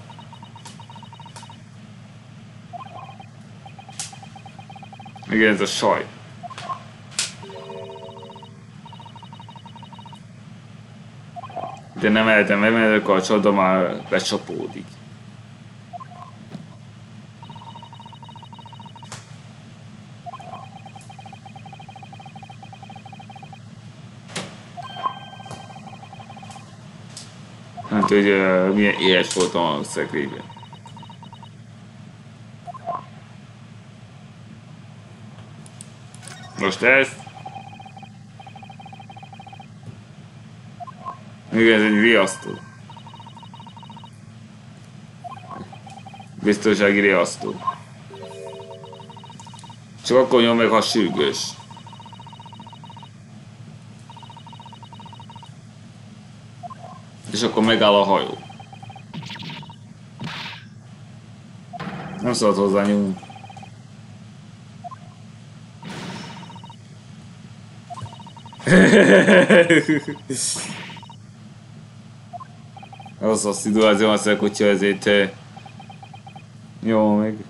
Igen, ez a saj. De nem eltem meg, mert a csapda már becsapódik. Hát, hogy milyen éhes voltam a szekrényben. Most ezt. Igen, ez egy riasztó. Biztonsági riasztó. Csak akkor nyom meg, ha sürgős. És akkor megáll a hajó. Nem szabad hozzá nyúlni. Rossz a szituáció, azt mondják, hogyha ezért jó meg.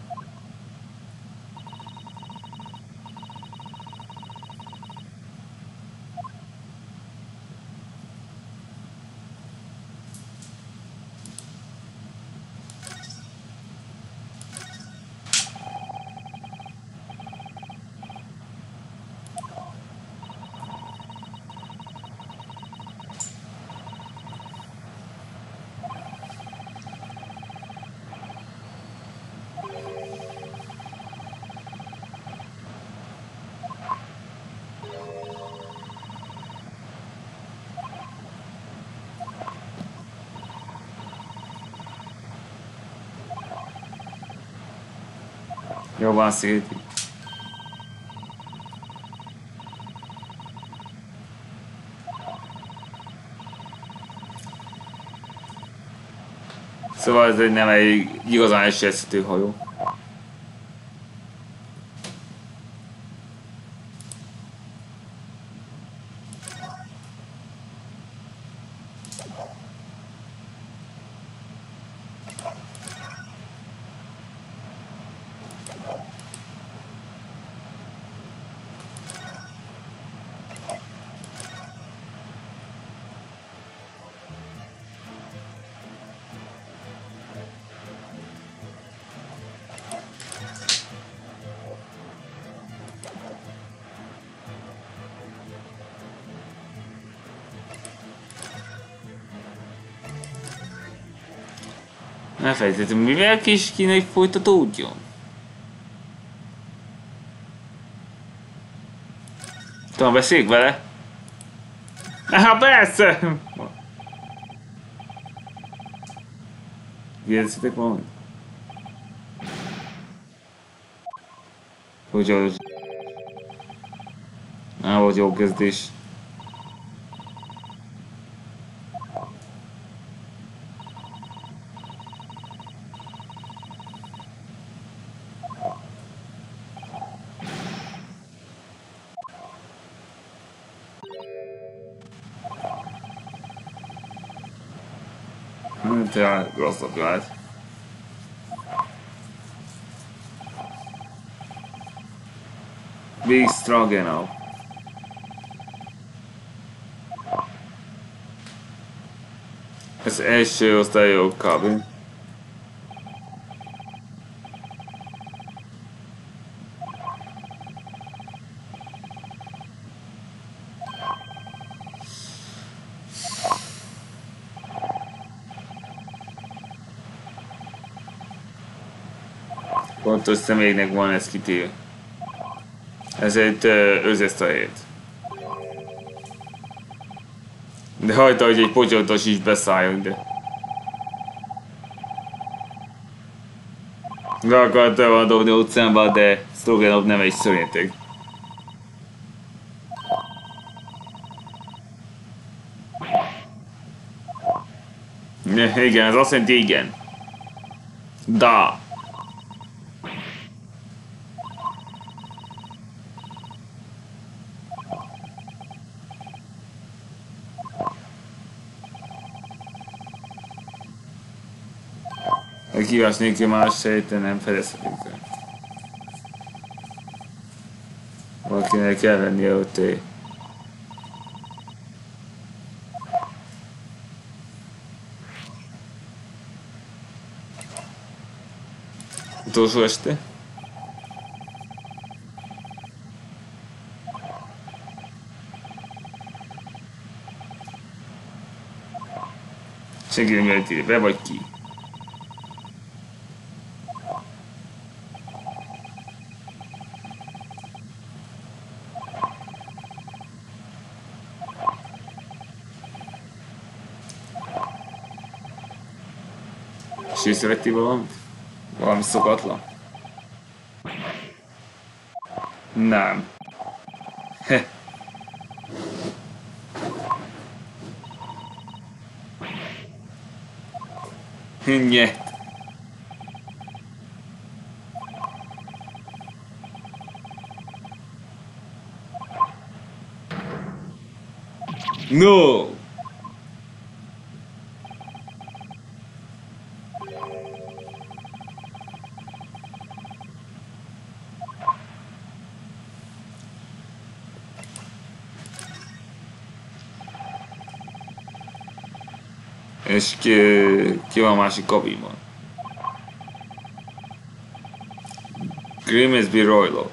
Jó van szét. Szóval ez egy nem egy igazán esélyeztető hajó. Ne felejtettem, mivel is kéne, hogy folytatódjon? Tudom, beszéljük vele? Aha, persze! Kérdeztetek valamit? Hogy nem volt jó kezdés. Ja, rosszabb lehet. Big Stroganoff. Ez első osztályú kabin. Pontos személynek van ez kitéve. Ezért őzezt a helyet. De hagyta, hogy egy pocsontos is beszálljon, de... Le akartam dobni utcámba, de Stroganoff nem egy szörnyeteg. Igen, ez azt jelenti igen. Da. A kívás nélkül más sejten nem fedezhetünk fel. Valakinek kell vennie ott utolsó este. Segíteni, be vagy ki. És észrevettél valamit? Valami szokatlan? Nem. He. Nyet. No! És ki van a másik kabinban? Grimsby Roylott.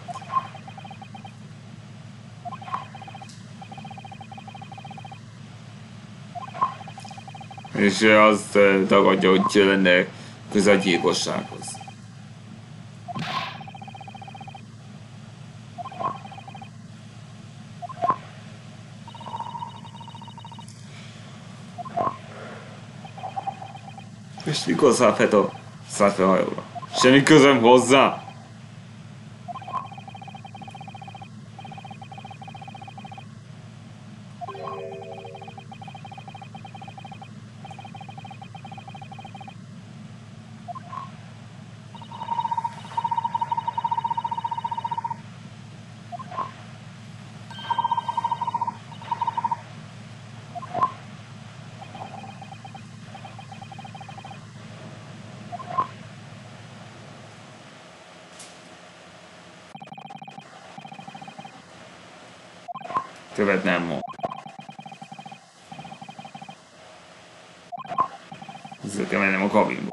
És azt tagadja, hogy lenne köze a gyilkossághoz. És mikor szállt fel a hajóra? Semmi közöm hozzá! Többet nem mond. Vissza kell mennem a kabinba.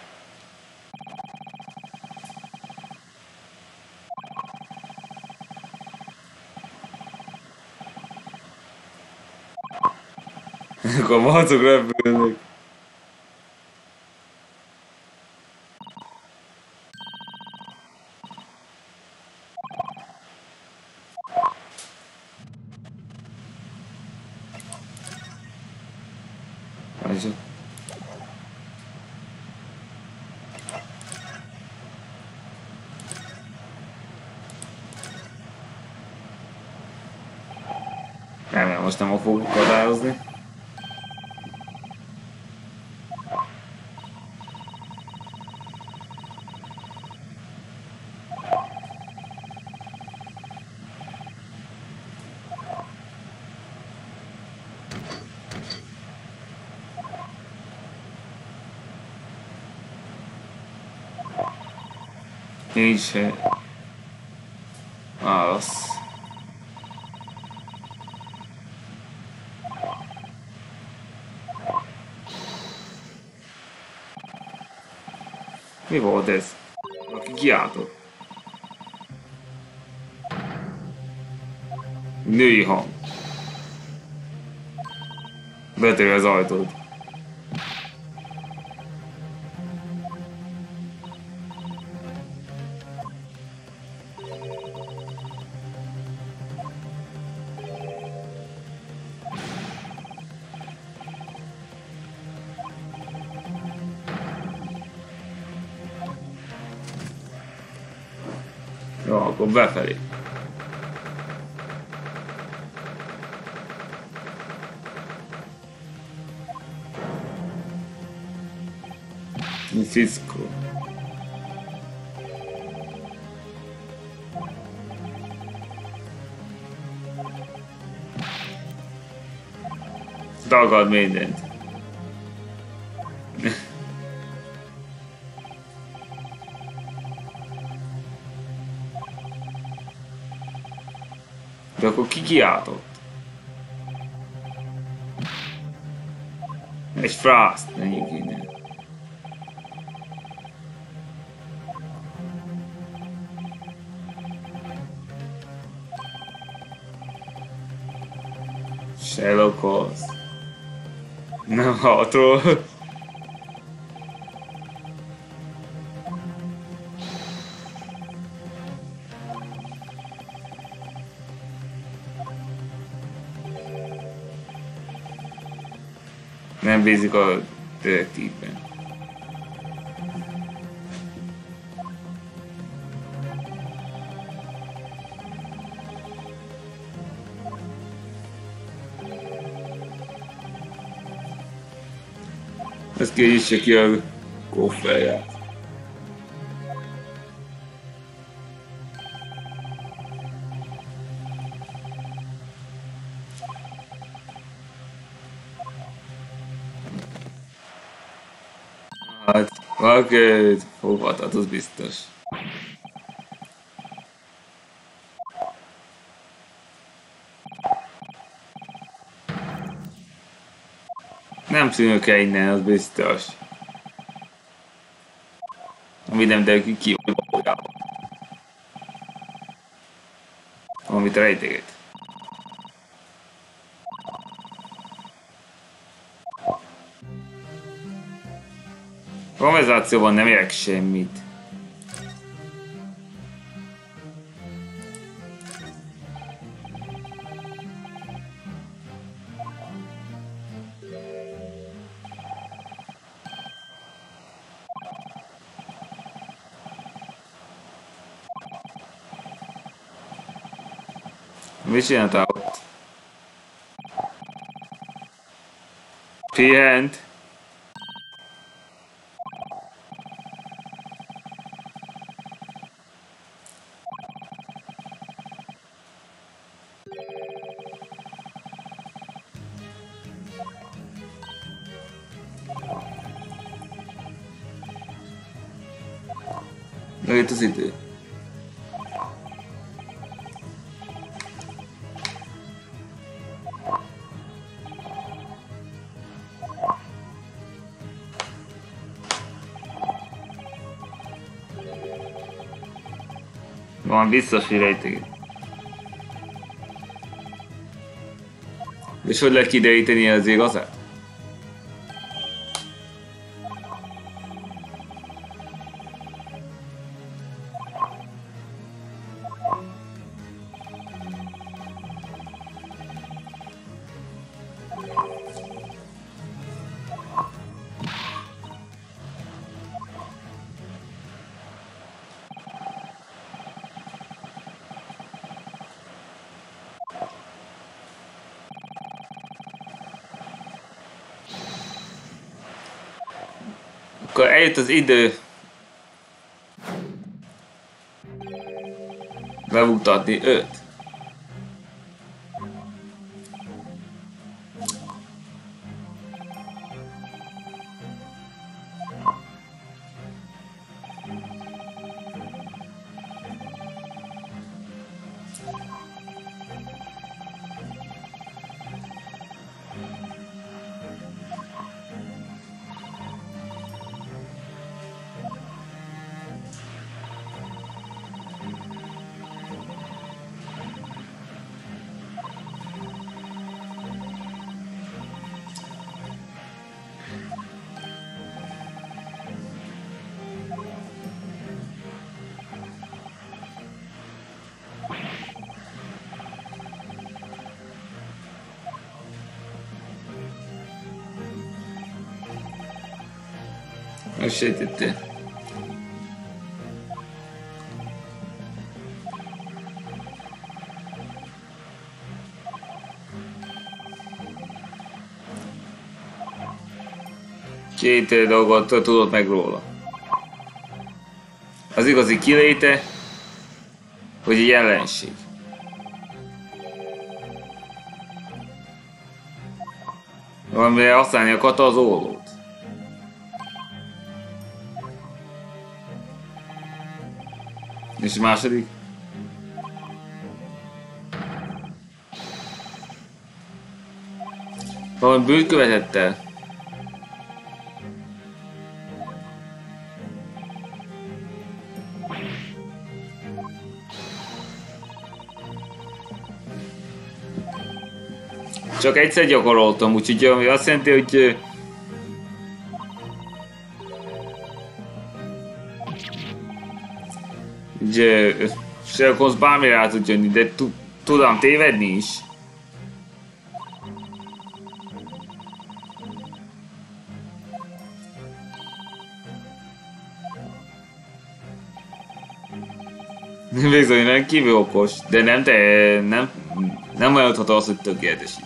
Akkor a macok repülnek. Nem, most nem fogok határozni. Nincs válasz. Mi volt ez? Aki kiáltott. Női hang. Betörje az ajtót. Jó, akkor befelé. Fiszkó. Dagad mindent. De akkor ki kiáltott? Egy frászt, menjünk innen. Sherlock Holmes. Nem hatról. Nem bízik a detektívben. Ezt kinyitsa ki a kofferját. Hát, valaki foghatod, az biztos. Nem tűnök el innen, az biztos. Ami nem derül ki valójában. Amit rejteget. Konverzációban nem érek semmit. Mit csináltál ott? Pihent. Itt az idő. Van biztos, hogy rejteget. És hogy lehet kideríteni az igazát? Akkor eljött az idő bemuktatni őt. Megsejtette. Két dolgot tudod meg róla. Az igazi kiléte, hogy egy ellenség. Valamire használni akarta az ollót. És a második? Valami bűnt követett el. Csak egyszer gyakoroltam, úgyhogy ami azt jelenti, hogy Sherlock Holmes bármire rá tud jönni, de tudom tévedni is. Bizony, nem kívül okos, de nem ajánlható az, hogy tökéletes is.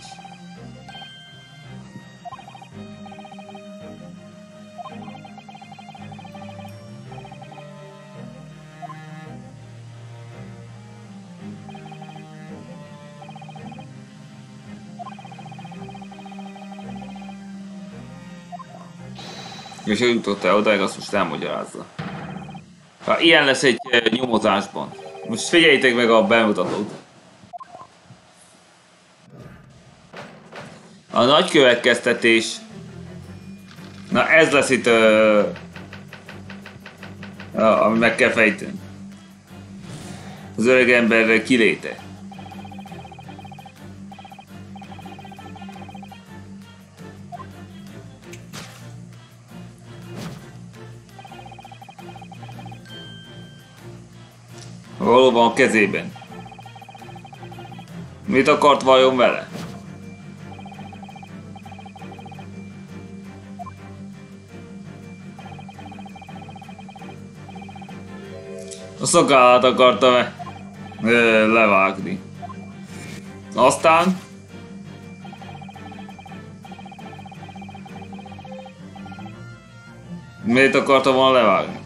És ő jutott el odáig, azt most elmagyarázza. Ha ilyen lesz egy nyomozásban. Most figyeljétek meg a bemutatót. A nagy következtetés. Na ez lesz itt, ami meg kell fejteni. Az öreg ember kiléte. Valóban a kezében. Mit akart vajon vele? A szakállat akarta levágni. Aztán miért akarta volna levágni?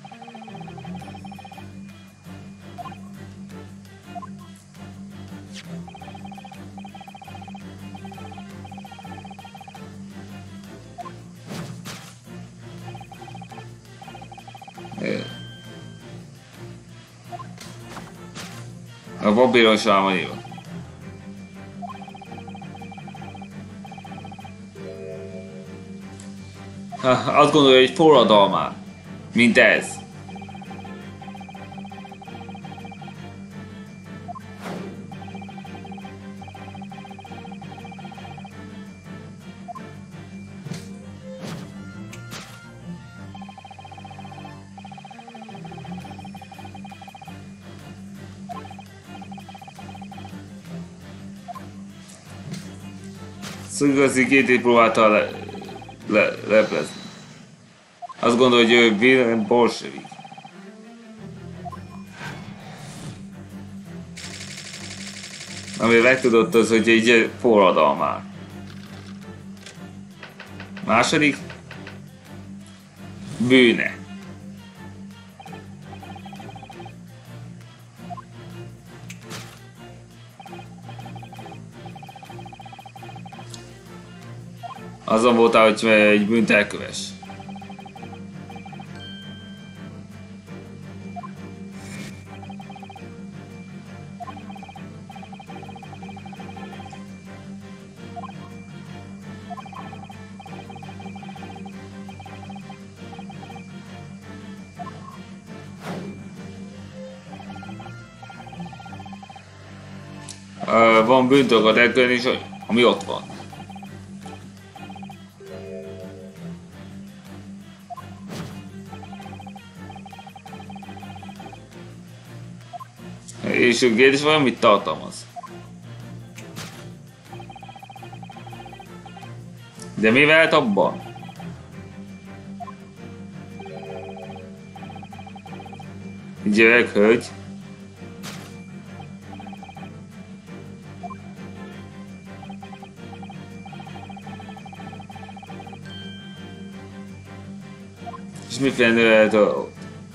A papíros rá van írva. Azt gondolja, hogy forradalmár, mint ez. Igazi két próbálta leplezni. Azt gondolja, hogy ő Wilhelm bolsevik. Ami megtudott az, hogy egy forradalmár. Második. Bűne. Azon voltál, hogy egy bűnt elkövess. Van bűntolgat elkölni, és ami ott van. És a kérdés vajon mit tartalmaz? De mi vehet abban? Egy öreg hölgy. És miféle dolgok?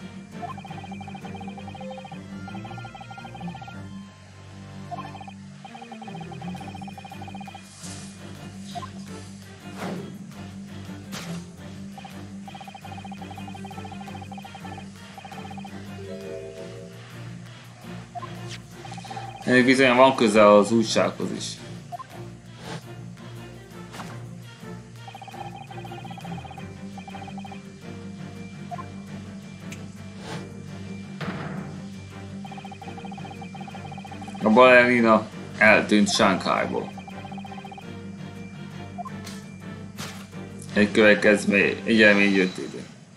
Ennek bizony van köze az újsághoz is. A balerina eltűnt Shanghaiból. Egy következmény, egy elmény jött ide.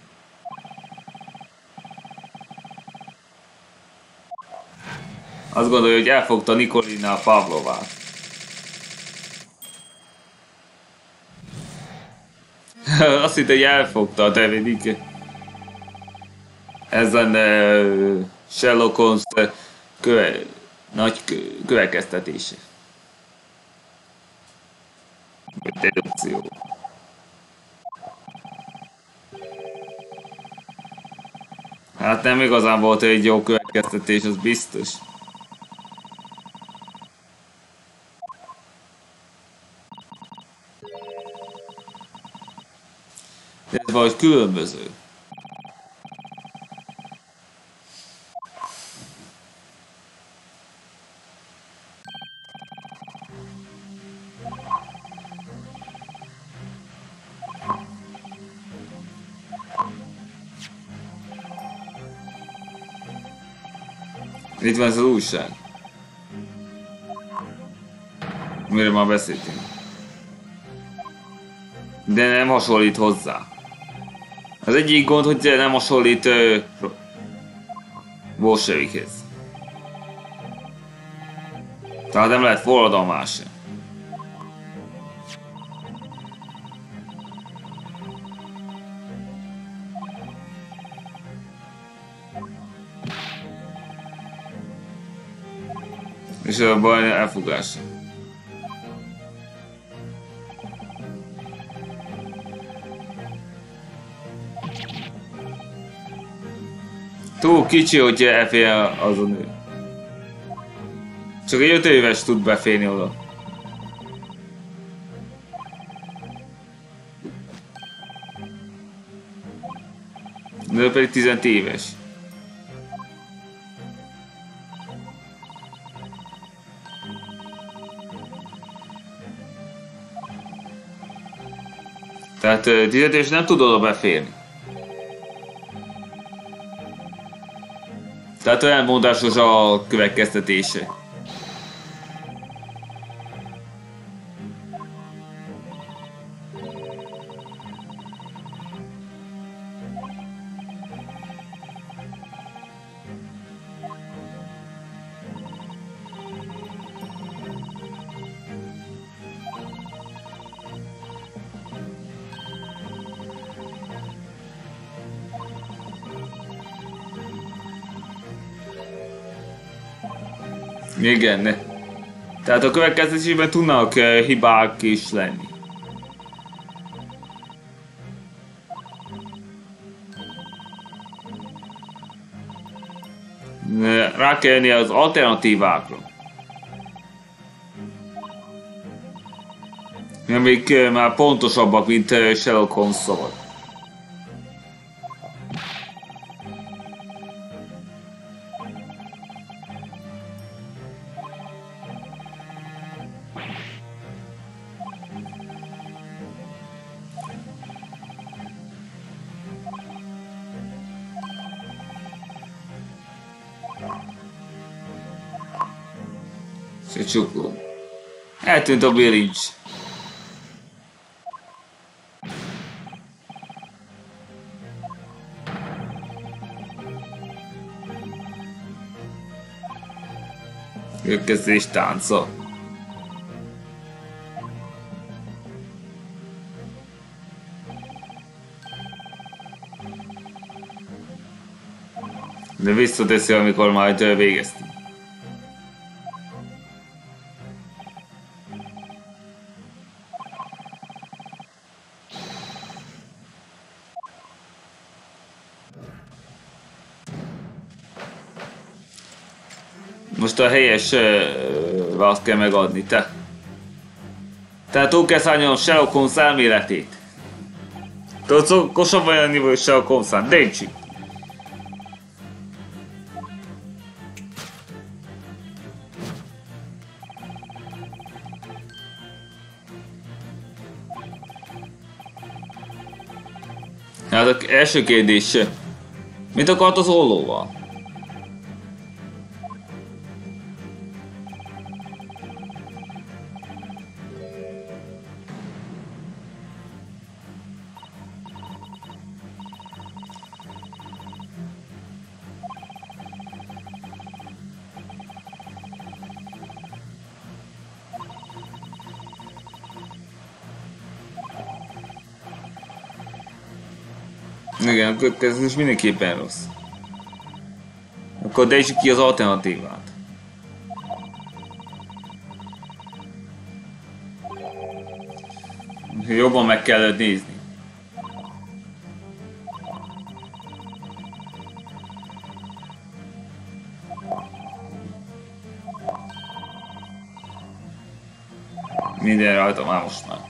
Azt gondolja, hogy elfogta Nikolina Pavlovát. Azt hitt, hogy elfogta a Davidik. Ezen Sherlock Holmes nagy következtetése. Dedukció. Hát nem igazán volt egy jó következtetés, az biztos. De ez valahogy különböző. Itt van ez az újság. Miről már beszéltünk. De nem hasonlít hozzá. Az egyik gond, hogy nem hasonlít bolsevikhez. Tehát nem lehet forradalmás sem. És a baj elfogása. Túl kicsi, hogy elfér az a nő. Csak egy 5 éves tud beférni oda. Nő pedig 15 éves. Tehát 15 éves nem tud oda beférni. Tehát olyan mondásos a következtetése. Igen. Tehát a következésében tudnak hibák is lenni. Rá kell jönni az alternatívákra. Amik már pontosabbak, mint Sherlock Holmes szavad. Csukló. Eltűnt a bilincs. Következés tánca. De visszateszi, amikor majd végeztünk. Most a helyes választ kell megadni, te. Tehát túl kell szálljon Sherlock Holmes elméletét. Tudsz okosabb vagy lenni, vagy Sherlock Holmes-án? Döntsük! Hát az első kérdés. Mit akart az ollóval? Igen, akkor ez most mindenképpen rossz. Akkor dejtsük ki az alternatívát. Jobban meg kellett nézni. Minden rajta már most már.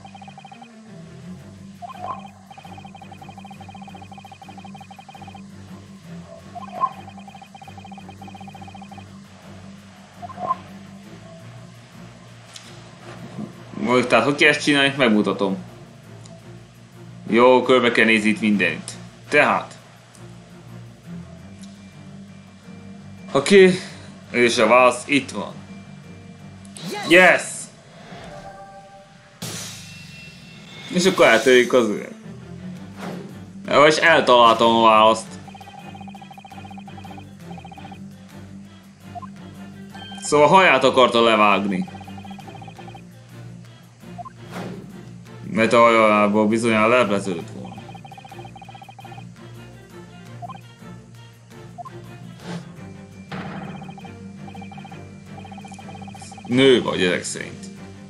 Tehát, hogy kell ezt csinálni, megmutatom. Jó, körbe kell nézni itt mindent. Tehát. Oké. És a válasz itt van. Yes! És akkor eltörjük az üveg. És eltaláltam a választ. Szóval haját akarta levágni. Mert a hajából bizonyára lepleződött volna. Nő vagy ezek szerint.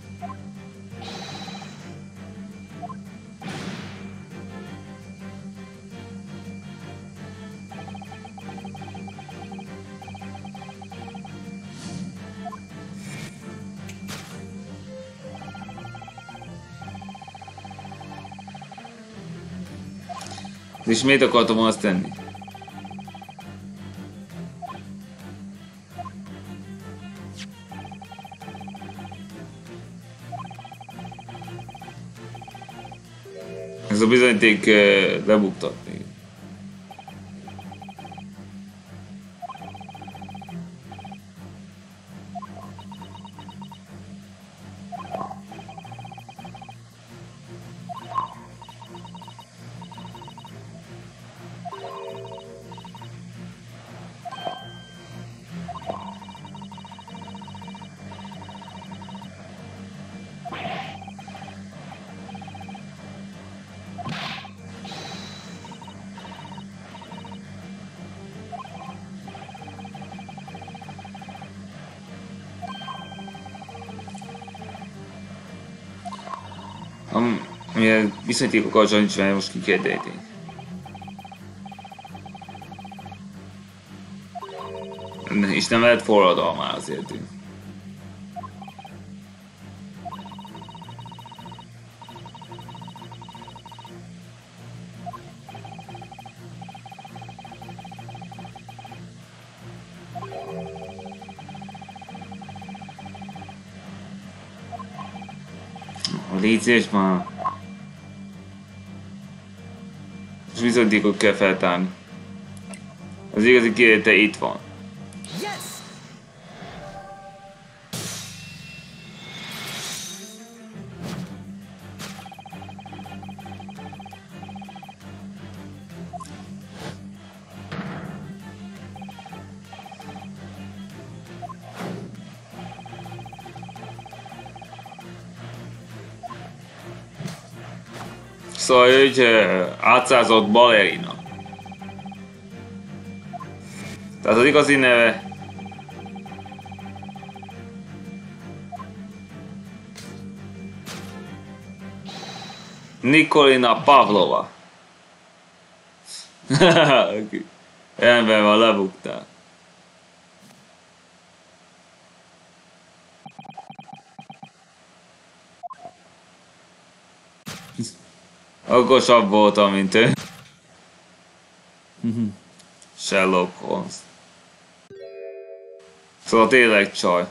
És miért akartam azt tenni? Ez a bizonyíték lebuktatni. Milyen viszonyítékokkal zsanicsválni most ki kell dejteni. És nem lehet forradalmá azért. Légy szíves már. És bizonyítékot kell feltárni. Az igazi kérete itt van. Szóval egy átszázott balerina. Tehát az igazi neve Nikolina Pavlova. Ember van, lebuktál. Okosabb voltam, mint ő. Sherlock Holmes. Szóval tényleg csaj.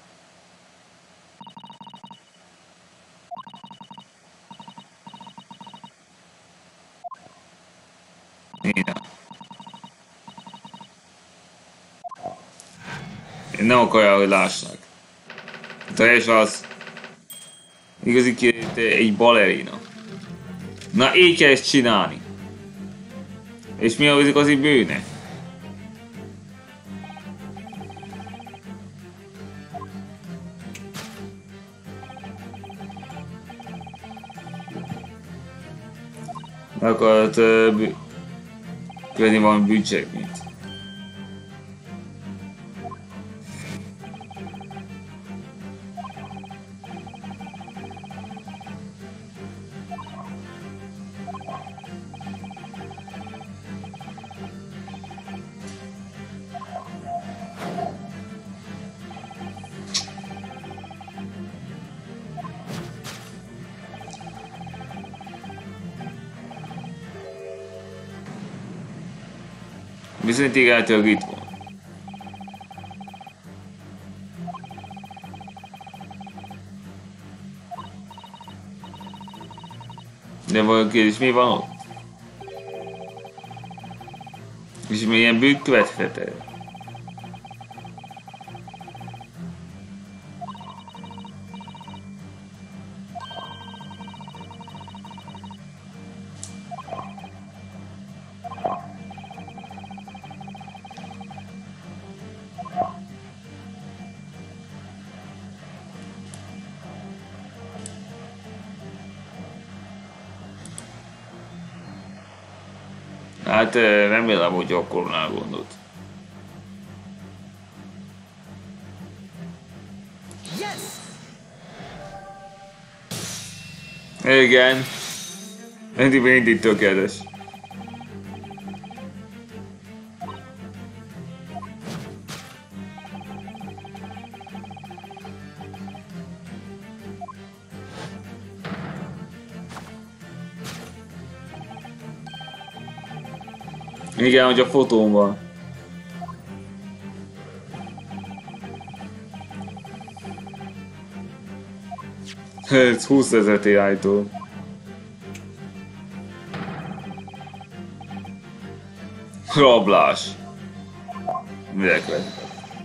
Igen. Én nem akarja, hogy lássák. Te és az igazi egy balerina. Na így kell ezt csinálni. És mi az igazi bűne? Akart követni valami bűncselekményt. Bizonyítékáltal itt van. De van kérdés, mi van ott? És milyen bűn követhet el? Hát remélem, hogy akkor rá gondolt. Igen. Mindig tökéletes. Igen, hogy a fotón van. Ez 20 000 TI-tól. Rablás. Mire követett?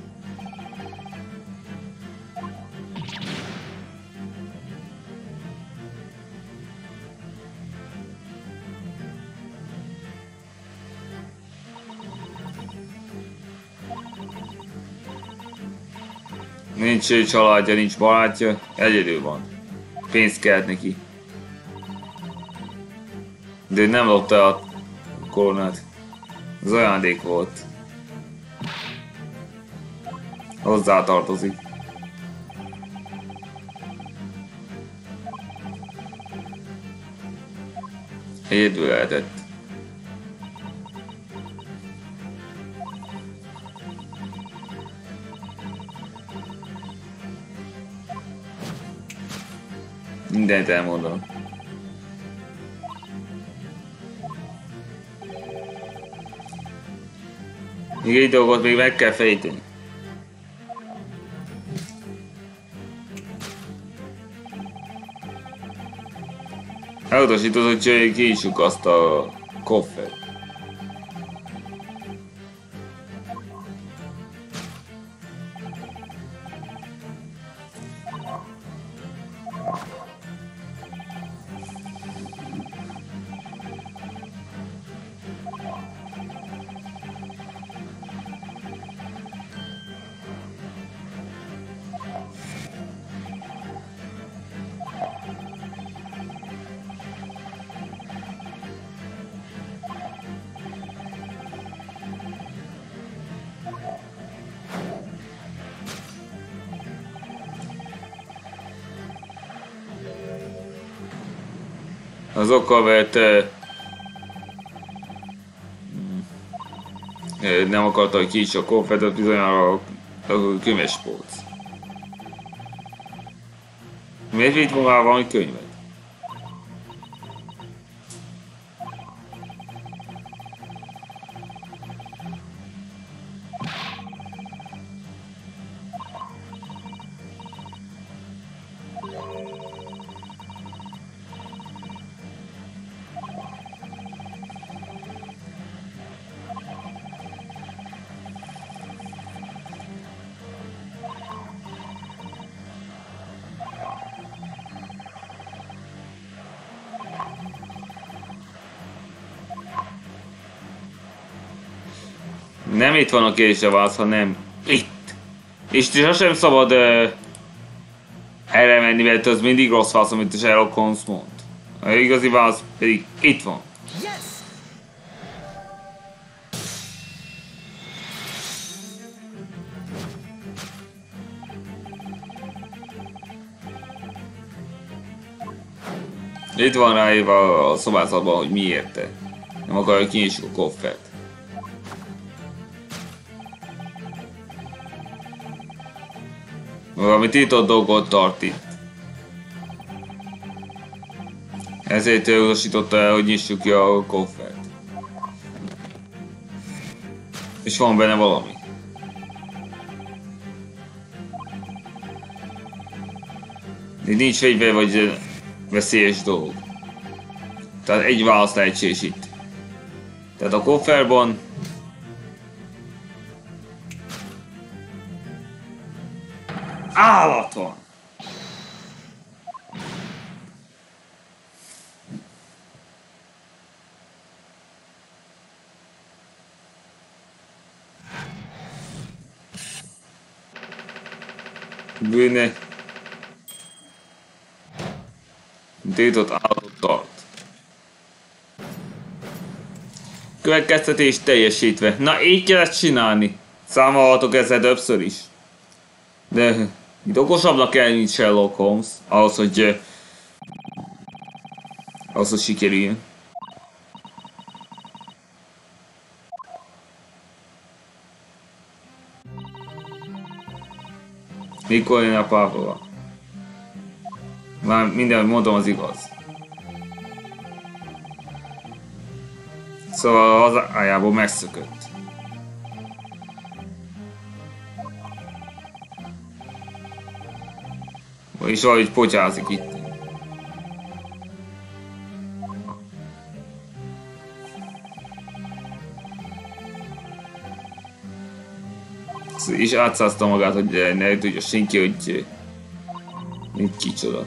Nincs családja, nincs barátja, egyedül van. Pénzt kelt neki. De nem lopta a koronát. Az ajándék volt. Hozzá tartozik. Egyedül lehetett. Mindent elmondom. Még egy dolgot még meg kell fejteni. Elutasított, hogy kinyissuk azt a koffert. Az oka, mert nem akarta, hogy kinyissa a koffert, az bizonyára a könyves polc. Miért vitt magával valami könyvet? Nem itt van a kérdésre válasz, hanem itt. És sosem szabad erre menni, mert az mindig rossz válasz, amit a Sherlock Holmes mond. A igazi válasz pedig itt van. Itt van ráírva a szobázatban, hogy miért te nem akarja kinyissuk a koffert. Valami tiltott dolgot tart itt. Ezért utasította el, hogy nyissuk ki a koffert. És van benne valami. Itt nincs fegyver vagy veszélyes dolog. Tehát egy válasz lehetséges itt. Tehát a kofferban állat van. Bűne. Tiltott állatot tart. Következtetés teljesítve. Na így kell ezt csinálni. Számolhatok ezzel többször is. De itt okosabbnak kell, mint Sherlock Holmes. Ahhoz, hogy sikerüljön. Mikor jön a Pavlova? Már minden, amit mondom, az igaz. Szóval az ájából megszökött. És valahogy potyázik itt. És átszázta magát, hogy ne tudja senki, hogy mit kicsoda.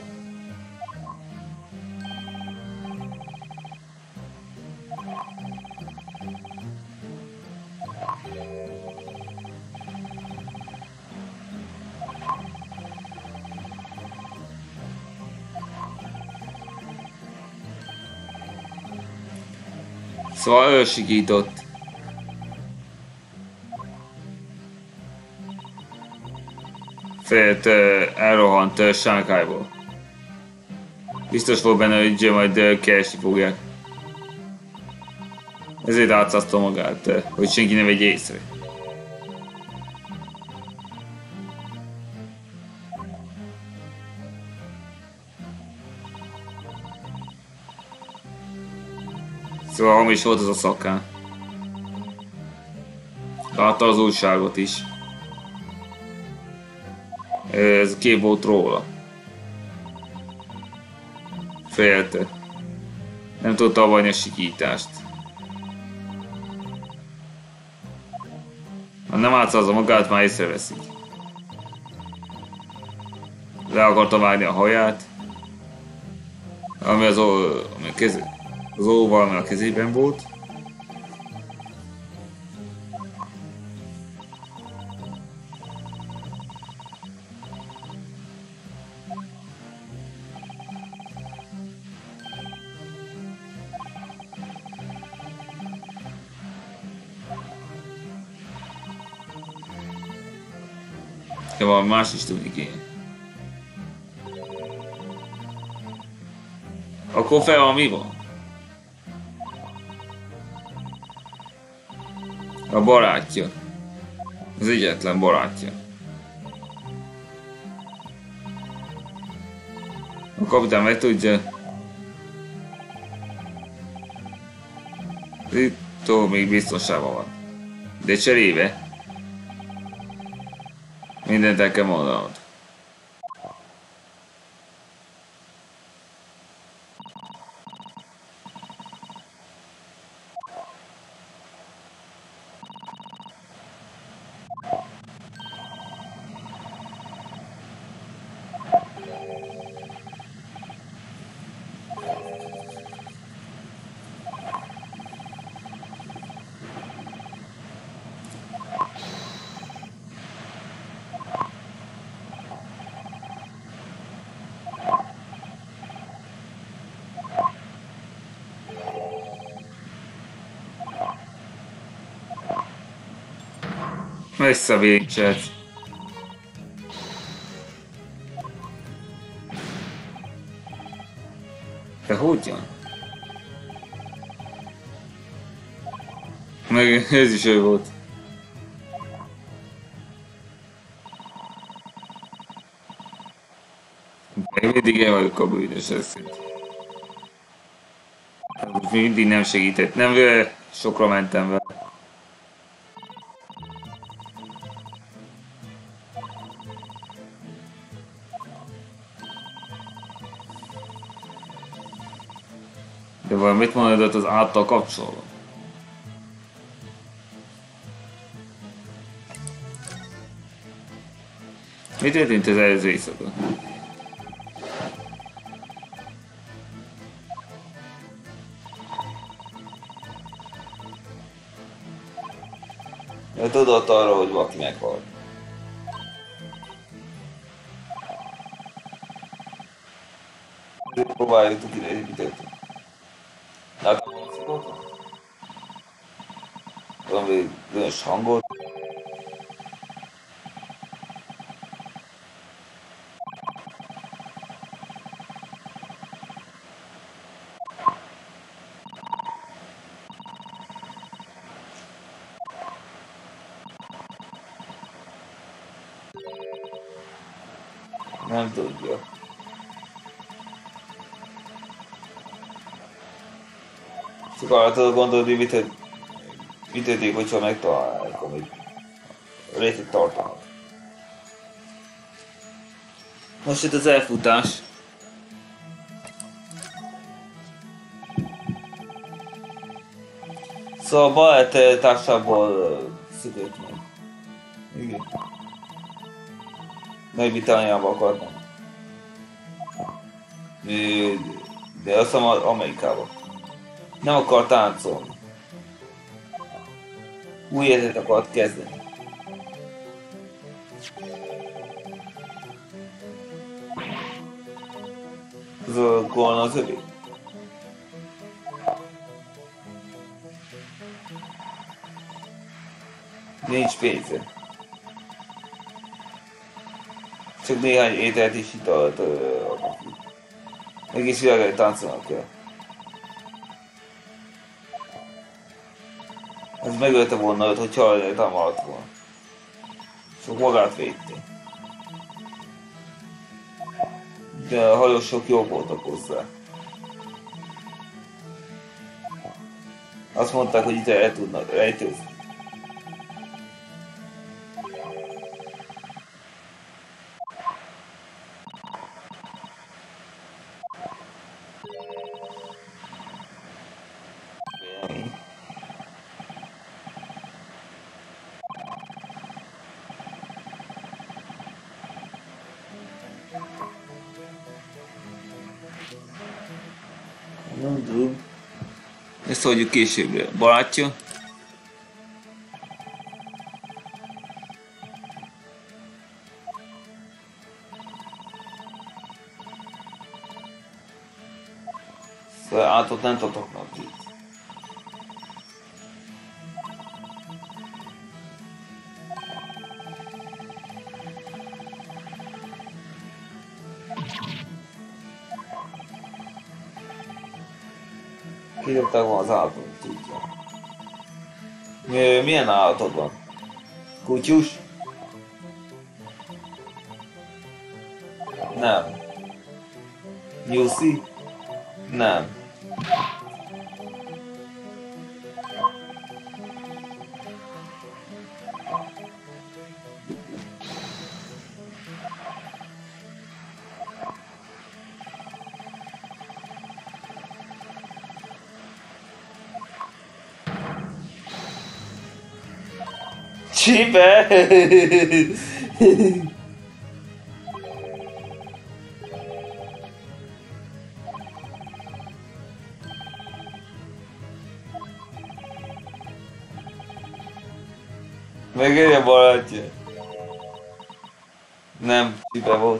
Szóval ő sikított. Félt elrohant Shanghaiból. Biztos volt benne, hogy majd keresni fogják. Ezért átszázta magát, hogy senki ne vegye észre. Szóval hamis volt az a szakán. Látta az újságot is. Ez kép volt róla. Félte. Nem tudta abbahagyni a sikítást. Ha nem átszázza magát, már észreveszik. Le akarta vágni a haját. Ami az óval, ami a kezében volt. De valami más is tudni kéne. Akkor fel van, mi van? A barátja. Az egyetlen barátja. A kapitán meg tudja. Itt még biztonságban van. De cserébe mindent el kell mondanod. Visszavégsed. De hogyan? Meg ez is ő volt. Még mindig én vagyok a bűnös eszét. Mindig nem segített. Nem sokra mentem vele. De valamit mondod az által kapcsolva? Mi történt az előző éjszaka? Tudott arra, hogy valaki meghalt. Próbáljuk ide építeni. Látom, valami bizonyos hangot. Nem tudja. Csak arra tudod gondolni, mit történik, hogyha megtalálják, amit rejtett tartalmat. Most itt az elfutás. Szóval a balett társából szökött meg. Igen. Nagy-Britanniába akartam. De azt hiszem Amerikába. Nem akar táncolni. Új életet akart kezdeni. Ez a golna az övé. Nincs pénze. Csak néhány ételt és italt adnak ki. Egész világon táncolnak kell. Ez megölte volna őt, hogy halálra támadt volna. Csak magát védte. De a hajósok jók voltak hozzá. Azt mondták, hogy itt el tudnak rejtőzni. Nem tudom. Ezt hagyjuk későbbre. Barátja? Szóval átot nem tudok itt. Kidobták volna az állatot, tudja. Milyen állatod van? Kutyus? Nem. Nyuszi? Nem. Csibe! Megérje barátja. Nem, csibe volt.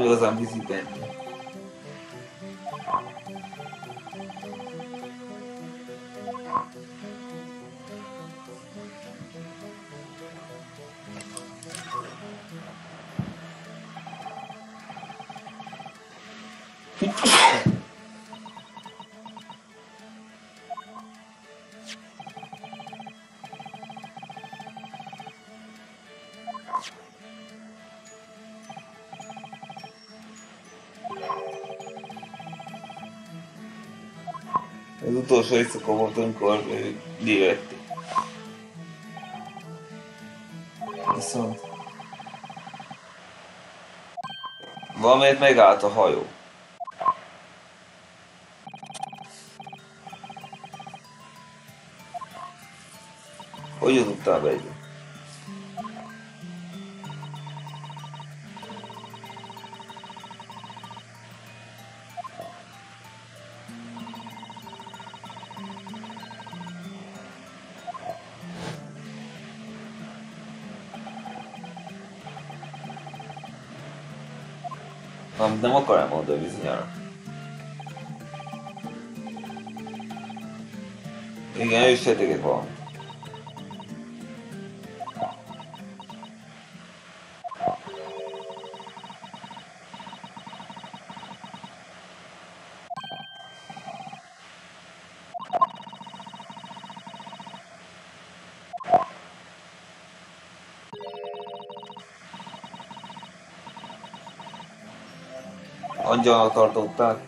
igazán víziben. Az utolsó éjszaka volt, amikor kivették. Viszont valamelyet megállt a hajó. Hogy jutottál be egyre? Nem akar elmondani bizonyára. Igen, ő is sejteget valamit. Angyalnak tartották.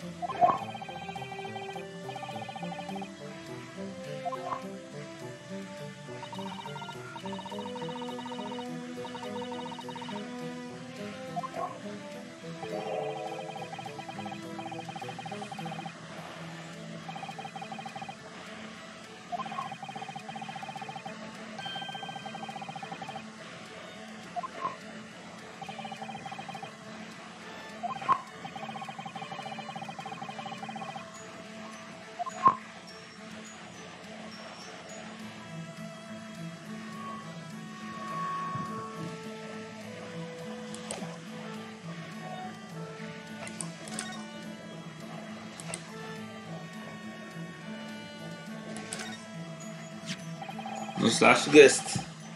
Most lássuk ezt.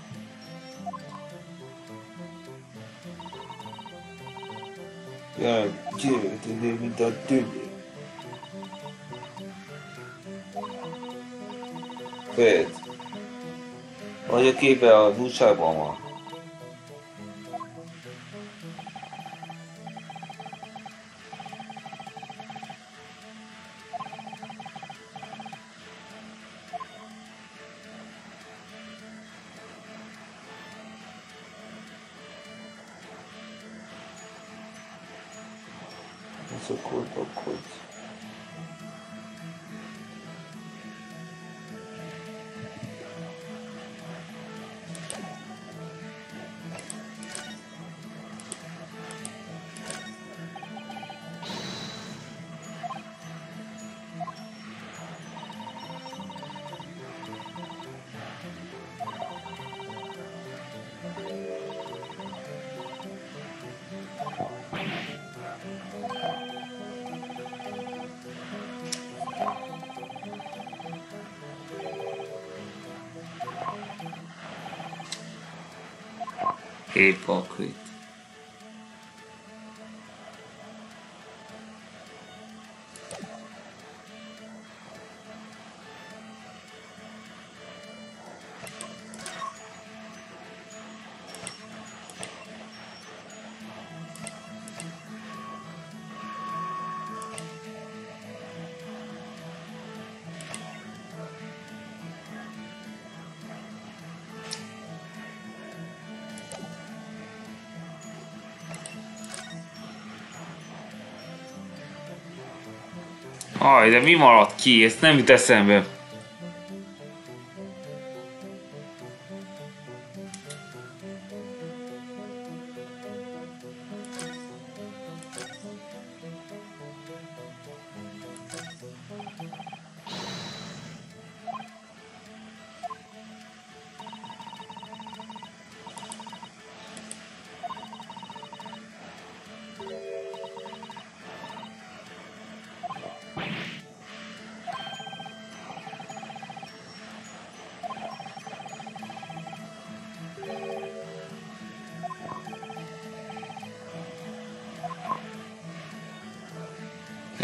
Jaj, gyűjtődő, mint a többi. Fed. Vagy a képe a újságban van. Akkor. Hypocrite. Aj, de mi maradt ki? Ezt nem jut eszembe.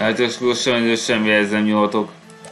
Hát akkor sajnos semmihez nem nyúlhatok.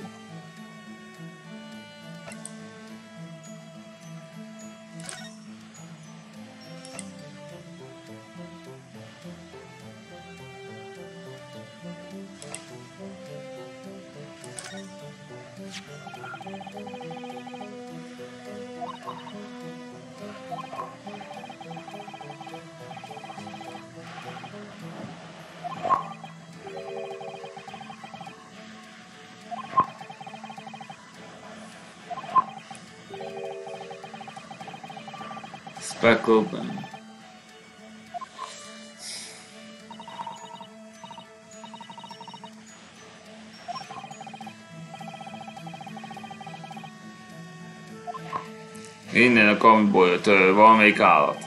Speckleban. Innen a kamiból jött valamelyik állat.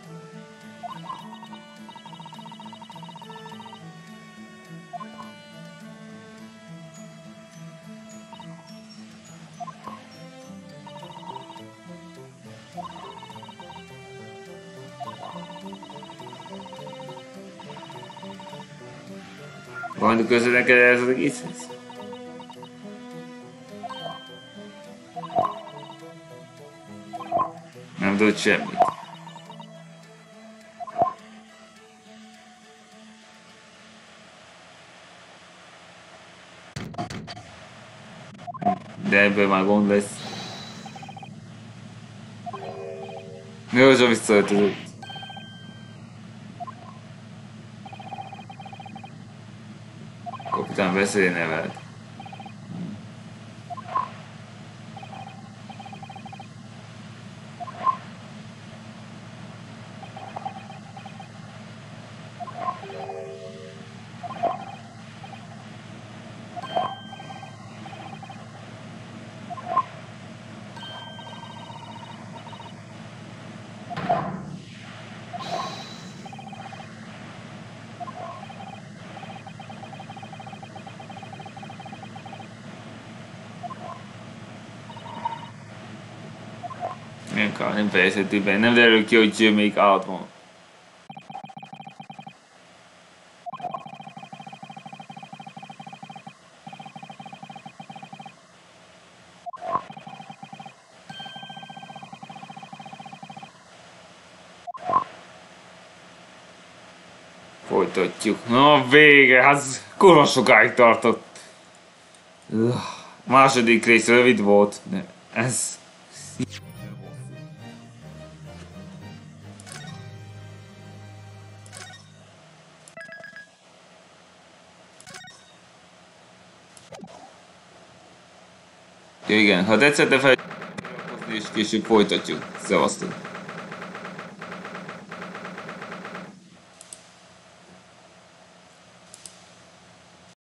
Van köze neked ez az egészhez? Nem tudod semmit. De ebből már gond lesz. Mi az, visszaöltözött? Kapitán beszélne veled. Nem fejezhető be, nem derül ki, hogy melyik állat van. Folytatjuk. Na vége, hát kurva sokáig tartott. Második rész rövid volt, de ez... Igen, ha tetszett, ne felejtsd és később folytatjuk. Szevasztok!